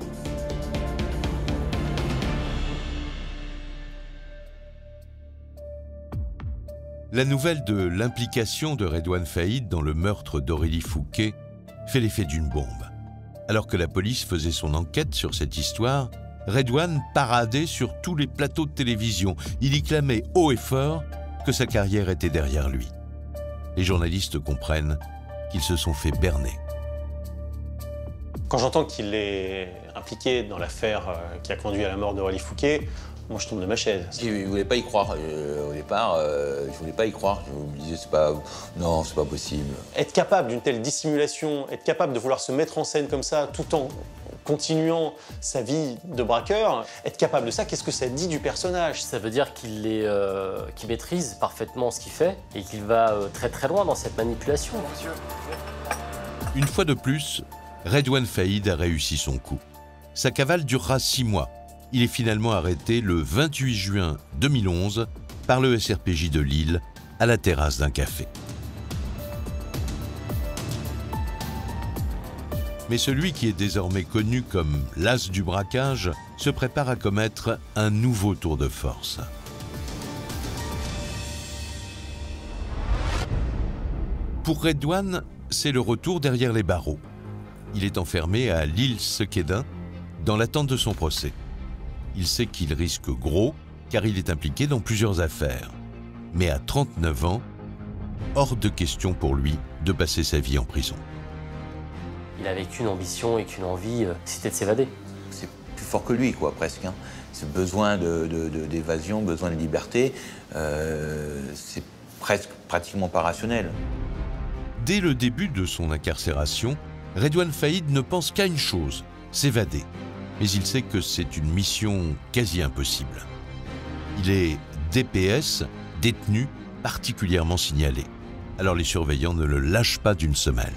La nouvelle de l'implication de Redouane Faïd dans le meurtre d'Aurélie Fouquet fait l'effet d'une bombe. Alors que la police faisait son enquête sur cette histoire, Redouane paradait sur tous les plateaux de télévision. Il y clamait haut et fort que sa carrière était derrière lui. Les journalistes comprennent qu'ils se sont fait berner. Quand j'entends qu'il est impliqué dans l'affaire qui a conduit à la mort d'Aurélie Fouquet, moi je tombe de ma chaise. Je ne voulais pas y croire. Euh, au départ, euh, je ne voulais pas y croire. Je me disais, c'est pas... non, c'est pas possible. Être capable d'une telle dissimulation, être capable de vouloir se mettre en scène comme ça, tout en continuant sa vie de braqueur, être capable de ça, qu'est-ce que ça dit du personnage? Ça veut dire qu'il est, euh, qu'il maîtrise parfaitement ce qu'il fait et qu'il va euh, très très loin dans cette manipulation. Une fois de plus, Redouane Faïd a réussi son coup. Sa cavale durera six mois. Il est finalement arrêté le vingt-huit juin deux mille onze par le S R P J de Lille à la terrasse d'un café. Mais celui qui est désormais connu comme l'as du braquage se prépare à commettre un nouveau tour de force. Pour Redouane, c'est le retour derrière les barreaux. Il est enfermé à Lille-Sequedin dans l'attente de son procès. Il sait qu'il risque gros car il est impliqué dans plusieurs affaires. Mais à trente-neuf ans, hors de question pour lui de passer sa vie en prison. Il avait qu'une ambition et qu'une envie, euh, c'était de s'évader. C'est plus fort que lui, quoi, presque. Hein. Ce besoin de, de, de, d'évasion, besoin de liberté, euh, c'est presque pratiquement pas rationnel. Dès le début de son incarcération, Redouane Faïd ne pense qu'à une chose, s'évader. Mais il sait que c'est une mission quasi impossible. Il est D P S, détenu, particulièrement signalé. Alors les surveillants ne le lâchent pas d'une semelle.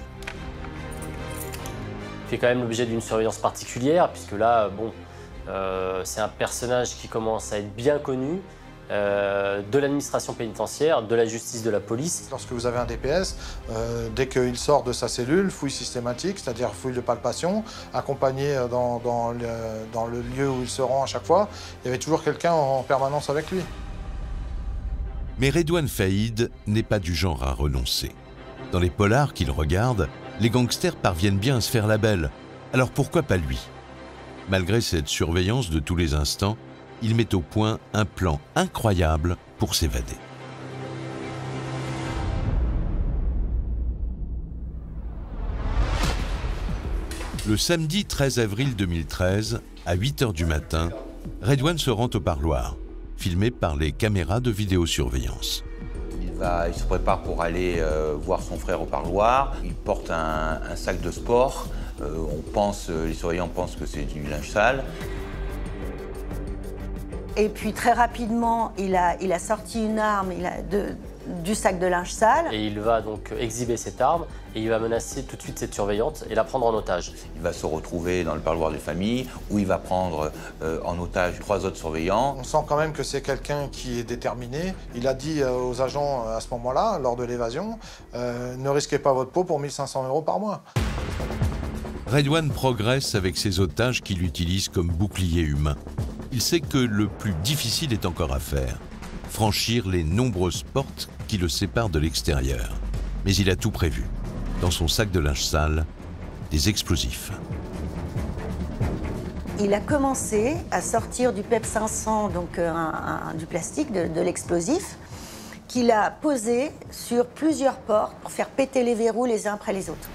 Il fait quand même l'objet d'une surveillance particulière, puisque là, bon, euh, c'est un personnage qui commence à être bien connu, euh, de l'administration pénitentiaire, de la justice, de la police. Lorsque vous avez un D P S, euh, dès qu'il sort de sa cellule, fouille systématique, c'est-à-dire fouille de palpation, accompagné dans, dans, le, dans le lieu où il se rend à chaque fois, il y avait toujours quelqu'un en permanence avec lui. Mais Redouane Faïd n'est pas du genre à renoncer. Dans les polars qu'il regarde, les gangsters parviennent bien à se faire la belle. Alors pourquoi pas lui? Malgré cette surveillance de tous les instants, il met au point un plan incroyable pour s'évader. Le samedi treize avril deux mille treize, à huit heures du matin, Redouane se rend au parloir, filmé par les caméras de vidéosurveillance. Il, va, il se prépare pour aller euh, voir son frère au parloir. Il porte un, un sac de sport. Euh, on pense, les surveillants pensent que c'est du linge sale. Et puis très rapidement, il a, il a sorti une arme il a de, du sac de linge sale. Et il va donc exhiber cette arme et il va menacer tout de suite cette surveillante et la prendre en otage. Il va se retrouver dans le parloir des familles où il va prendre euh, en otage trois autres surveillants. On sent quand même que c'est quelqu'un qui est déterminé. Il a dit aux agents à ce moment-là, lors de l'évasion, euh, ne risquez pas votre peau pour mille cinq cents euros par mois. Redouane progresse avec ses otages qu'il utilise comme bouclier humain. Il sait que le plus difficile est encore à faire, franchir les nombreuses portes qui le séparent de l'extérieur. Mais il a tout prévu. Dans son sac de linge sale, des explosifs. Il a commencé à sortir du P E P cinq cents, donc un, un, du plastique, de, de l'explosif, qu'il a posé sur plusieurs portes pour faire péter les verrous les uns après les autres.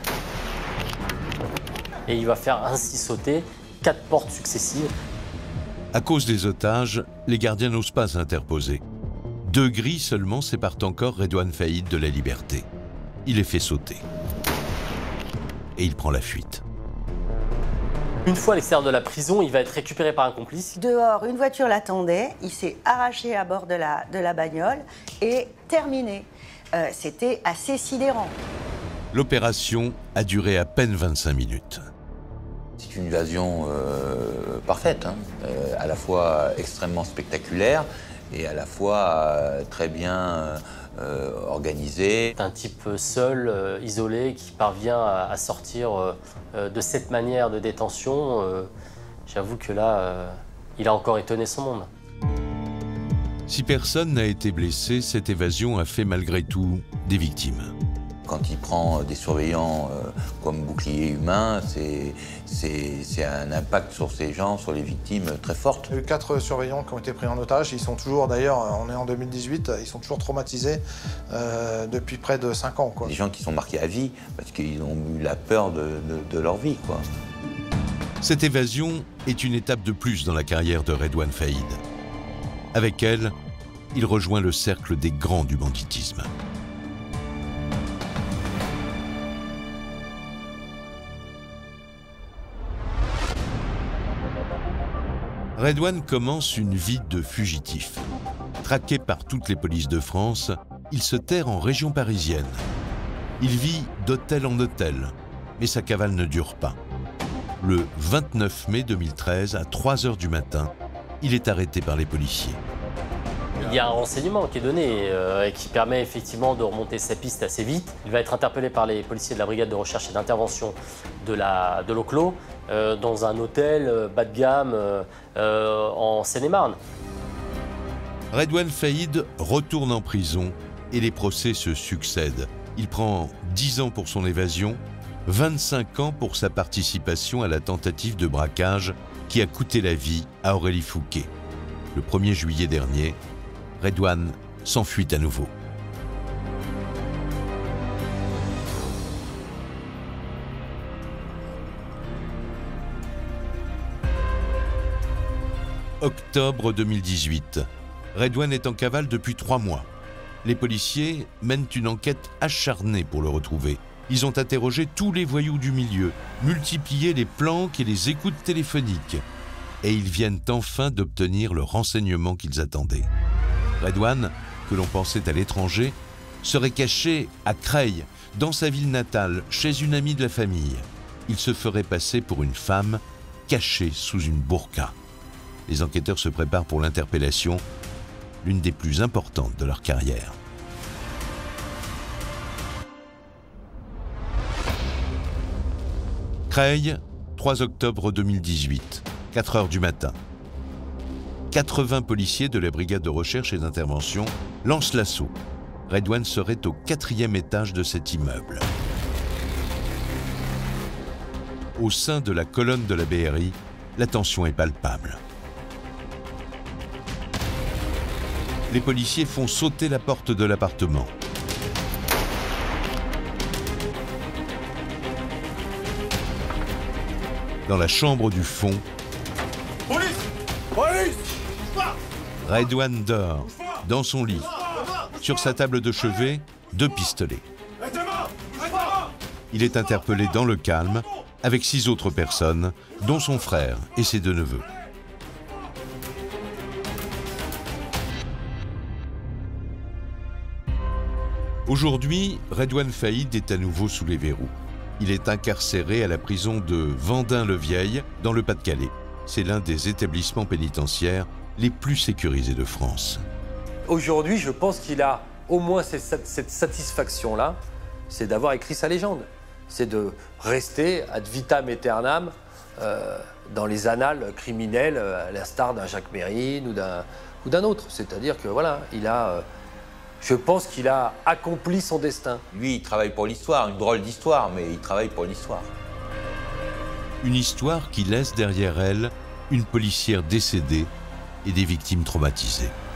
Et il va faire ainsi sauter quatre portes successives. À cause des otages, les gardiens n'osent pas s'interposer. Deux grilles seulement séparent encore Redouane Faïd de la liberté. Il les fait sauter. Et il prend la fuite. Une fois à l'extérieur de la prison, il va être récupéré par un complice. Dehors, une voiture l'attendait. Il s'est arraché à bord de la, de la bagnole et terminé. Euh, C'était assez sidérant. L'opération a duré à peine vingt-cinq minutes. C'est une évasion euh, parfaite, hein, euh, à la fois extrêmement spectaculaire et à la fois euh, très bien euh, organisée. C'est un type seul, euh, isolé, qui parvient à, à sortir euh, de cette manière de détention. Euh, J'avoue que là, euh, il a encore étonné son monde. Si personne n'a été blessé, cette évasion a fait malgré tout des victimes. Quand il prend des surveillants euh, comme bouclier humain, c'est un impact sur ces gens, sur les victimes, très forte. Il y a eu quatre surveillants qui ont été pris en otage. Ils sont toujours, d'ailleurs, on est en deux mille dix-huit, ils sont toujours traumatisés euh, depuis près de cinq ans. Quoi. Des gens qui sont marqués à vie parce qu'ils ont eu la peur de, de, de leur vie. Quoi. Cette évasion est une étape de plus dans la carrière de Redouane Faïd. Avec elle, il rejoint le cercle des grands du banditisme. Redouane commence une vie de fugitif. Traqué par toutes les polices de France, il se terre en région parisienne. Il vit d'hôtel en hôtel, mais sa cavale ne dure pas. Le vingt-neuf mai deux mille treize, à trois heures du matin, il est arrêté par les policiers. Il y a un renseignement qui est donné euh, et qui permet effectivement de remonter sa piste assez vite. Il va être interpellé par les policiers de la brigade de recherche et d'intervention de la de l'Oclo euh, dans un hôtel euh, bas de gamme euh, euh, en Seine-et-Marne. Redouane Faïd retourne en prison et les procès se succèdent. Il prend dix ans pour son évasion, vingt-cinq ans pour sa participation à la tentative de braquage qui a coûté la vie à Aurélie Fouquet. Le premier juillet dernier, Redouane s'enfuit à nouveau. Octobre deux mille dix-huit. Redouane est en cavale depuis trois mois. Les policiers mènent une enquête acharnée pour le retrouver. Ils ont interrogé tous les voyous du milieu, multiplié les planques et les écoutes téléphoniques. Et ils viennent enfin d'obtenir le renseignement qu'ils attendaient. Redouane, que l'on pensait à l'étranger, serait caché à Creil, dans sa ville natale, chez une amie de la famille. Il se ferait passer pour une femme cachée sous une burqa. Les enquêteurs se préparent pour l'interpellation, l'une des plus importantes de leur carrière. Creil, trois octobre deux mille dix-huit, quatre heures du matin. quatre-vingts policiers de la brigade de recherche et d'intervention lancent l'assaut. Redouane serait au quatrième étage de cet immeuble. Au sein de la colonne de la B R I, la tension est palpable. Les policiers font sauter la porte de l'appartement. Dans la chambre du fond, Police Police Redouane dort, dans son lit. Sur sa table de chevet, deux pistolets. Il est interpellé dans le calme, avec six autres personnes, dont son frère et ses deux neveux. Aujourd'hui, Redouane Faïd est à nouveau sous les verrous. Il est incarcéré à la prison de Vendin-le-Vieil, dans le Pas-de-Calais. C'est l'un des établissements pénitentiaires les plus sécurisés de France. Aujourd'hui, je pense qu'il a au moins cette, cette satisfaction-là, c'est d'avoir écrit sa légende. C'est de rester ad vitam aeternam euh, dans les annales criminelles, à l'instar d'un Jacques Mérine ou d'un ou d'un autre. C'est-à-dire que voilà, il a, euh, je pense qu'il a accompli son destin. Lui, il travaille pour l'histoire, une drôle d'histoire, mais il travaille pour l'histoire. Une histoire qui laisse derrière elle une policière décédée et des victimes traumatisées.